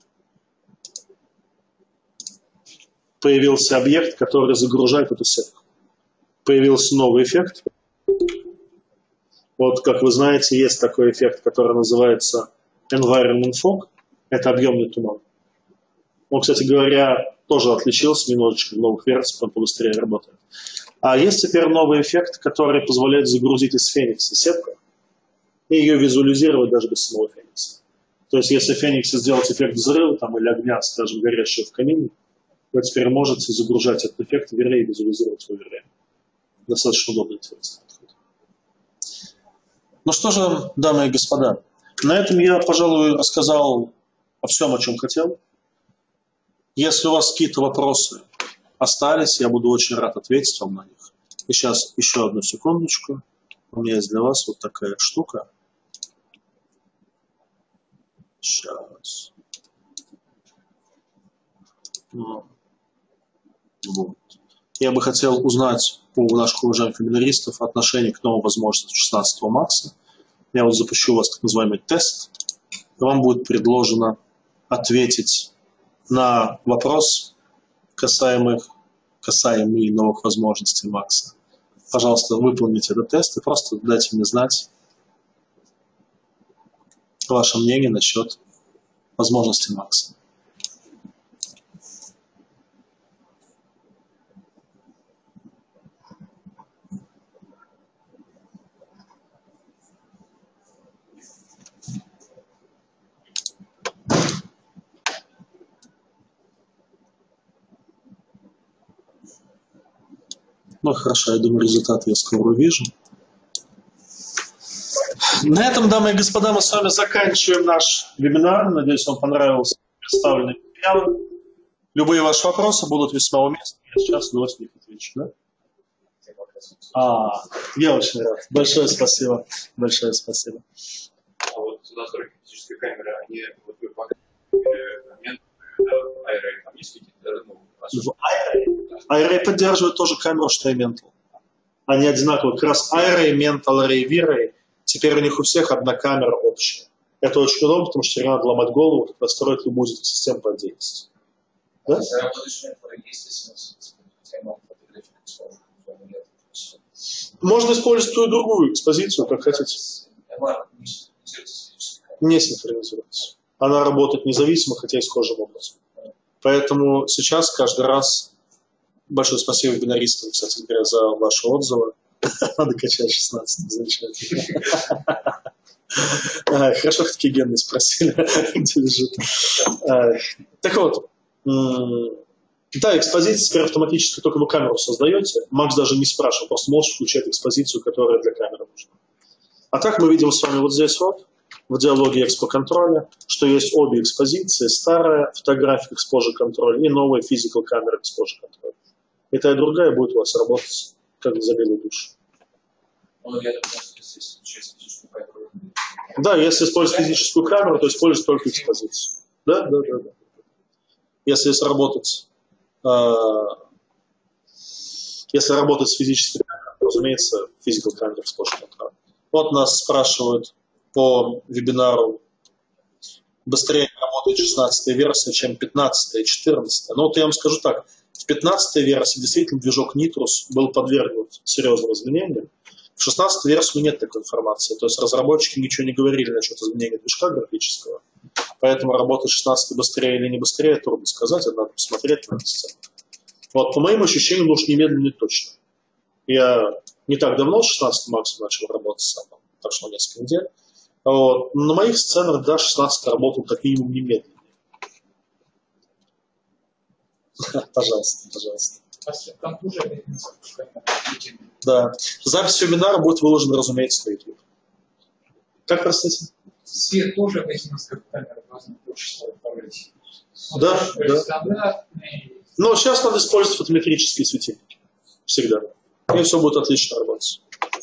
появился объект, который загружает эту сетку. Появился новый эффект. Вот, как вы знаете, есть такой эффект, который называется Environment Fog. Это объемный туман. Он, кстати говоря, тоже отличился немножечко в новых версиях, он побыстрее работает. А есть теперь новый эффект, который позволяет загрузить из Феникса сетку и ее визуализировать даже без самого Феникса. То есть, если в Фениксе сделать эффект взрыва там, или огня, скажем, горящего в камине, вы теперь можете загружать этот эффект в V-Ray и визуализировать его в V-Ray. Достаточно удобно интересно. Ну что же, дамы и господа, на этом я, пожалуй, рассказал о всем, о чем хотел. Если у вас какие-то вопросы остались, я буду очень рад ответить вам на них. И сейчас еще одну секундочку. У меня есть для вас вот такая штука. Сейчас. Вот. Я бы хотел узнать у наших уважаемых вебинаристов отношение к новым возможностям шестнадцатого макса. Я вот запущу у вас так называемый тест. Вам будет предложено ответить на вопрос, касаемых, касаемый новых возможностей макса. Пожалуйста, выполните этот тест и просто дайте мне знать ваше мнение насчет возможностей макса. Ну хорошо, я думаю, результат я скоро увижу. На этом, дамы и господа, мы с вами заканчиваем наш вебинар. Надеюсь, вам понравился представленный материал. Любые ваши вопросы будут весьма уместны. Я сейчас с удовольствием их отвечу. Да? А, я очень рад. Большое спасибо. Большое спасибо. А вот настройки физической камеры, они вот вы показывали момент, iRay, там есть какие-то, ну, в iRay? iRay поддерживает тоже камеру, что и Mental. Они одинаковые. Как раз iRay, Mental Ray, V-Ray. Теперь у них у всех одна камера общая. Это очень удобно, потому что не надо ломать голову, как настроить любую систему по отдельности. Да? Если работаешь в Mental, есть ли смысл? Можно использовать ту и другую экспозицию, как хотите. Не синхронизируется. Она работает независимо, хотя и схожим образом. Поэтому сейчас каждый раз большое спасибо вебинаристам, кстати говоря, за ваши отзывы. Надо качать шестнадцать, замечательно. Хорошо, хоть такие генные спросили, где лежит. Так вот, да, экспозиция теперь автоматически, только вы камеру создаете. Макс даже не спрашивал, просто можешь включать экспозицию, которая для камеры нужна. А так мы видим с вами вот здесь вот, в диалоге экспо-контроля, что есть обе экспозиции, старая фотография экспожи-контроль и новая физикал камера экспожи-контроль. И та и другая будет у вас работать как за белую душу. Да, если использовать физическую камеру, то используйте только экспозицию. Да, да, да, да. Если сработать, э, если работать с физической камерой, то, разумеется, физикал камера экспожи-контроль. Вот нас спрашивают по вебинару, быстрее работает шестнадцатая версия, чем пятнадцатая и четырнадцатая. Но вот я вам скажу так, в пятнадцатой версии действительно движок Nitrus был подвергнут серьезным изменениям. В шестнадцатой версии нет такой информации. То есть разработчики ничего не говорили насчет изменения движка графического. Поэтому работает шестнадцатый быстрее или не быстрее, трудно сказать, надо посмотреть на сцену. Вот, по моим ощущениям, уж немедленно и точно. Я не так давно с шестнадцатым максом начал работать сам, прошло несколько недель. Вот. На моих сценах, да, шестнадцатый работал как минимум немедленно. Пожалуйста, пожалуйста. Да. Запись вебинара будет выложена, разумеется, на YouTube. Как, простите? Свет тоже обычно камера должна больше управлять. Да, да. Но сейчас надо использовать фотометрические светильники. Всегда. И все будет отлично работать.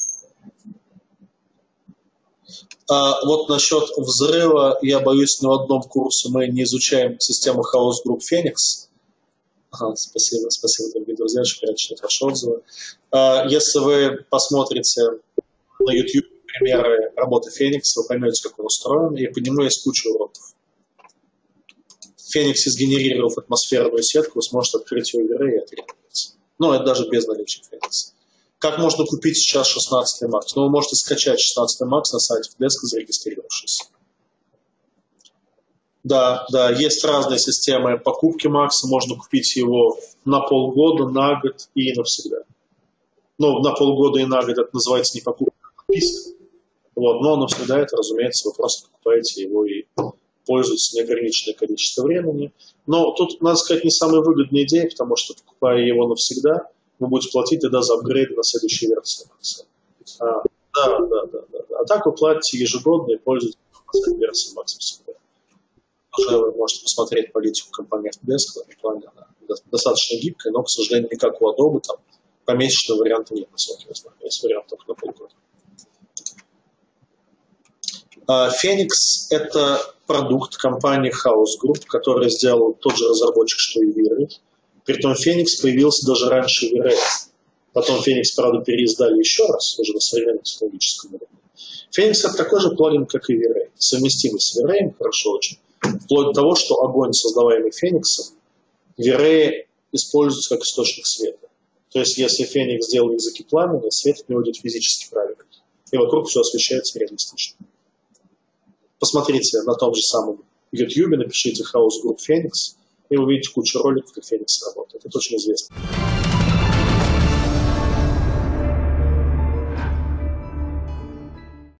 А вот насчет взрыва, я боюсь, ни в одном курсе мы не изучаем систему House Group Phoenix. Ага, спасибо, спасибо, дорогие друзья, очень приятно читать ваши отзывы. А, если вы посмотрите на YouTube примеры работы Phoenix, вы поймете, как он устроен, и по нему есть куча уроков. Phoenix, сгенерировав атмосферную сетку, вы сможете открыть ее веры и отреагировать. Но это даже без наличия Phoenix. Как можно купить сейчас шестнадцатый макс? Ну, вы можете скачать шестнадцатый макс на сайте Fdesk, зарегистрировавшись. Да, да, есть разные системы покупки макса. Можно купить его на полгода, на год и навсегда. Ну, на полгода и на год это называется не покупка, а подписка. Вот, но навсегда это, разумеется, вы просто покупаете его и пользуетесь неограниченное количество времени. Но тут, надо сказать, не самая выгодная идея, потому что, покупая его навсегда, вы будете платить тогда за апгрейд на следующей версии макса. А, да, да, да, да, да. А так вы платите ежегодно и пользуетесь версией макса всегда. Уже вы можете посмотреть политику компании Fdesk, в этом плане она достаточно гибкая, но, к сожалению, не как у Adobe, там помесячного варианта нет, насколько я знаю. Есть вариант только на полгода. Phoenix – это продукт компании House Group, который сделал тот же разработчик, что и ви-рэй. Притом Phoenix появился даже раньше ви-рэй. Потом Phoenix, правда, переиздали еще раз, уже на современном технологическом уровне. Phoenix – это такой же плагин, как и ви-рэй. Совместимый с ви-рэй, хорошо очень. Вплоть до того, что огонь, создаваемый Phoenix, ви-рэй используется как источник света. То есть, если Phoenix сделал языки пламени, свет от него идет физически правильно. И вокруг все освещается реалистично. Посмотрите на том же самом YouTube, напишите House Group Phoenix, и вы увидите кучу роликов, как Phoenix работает. Это очень известно.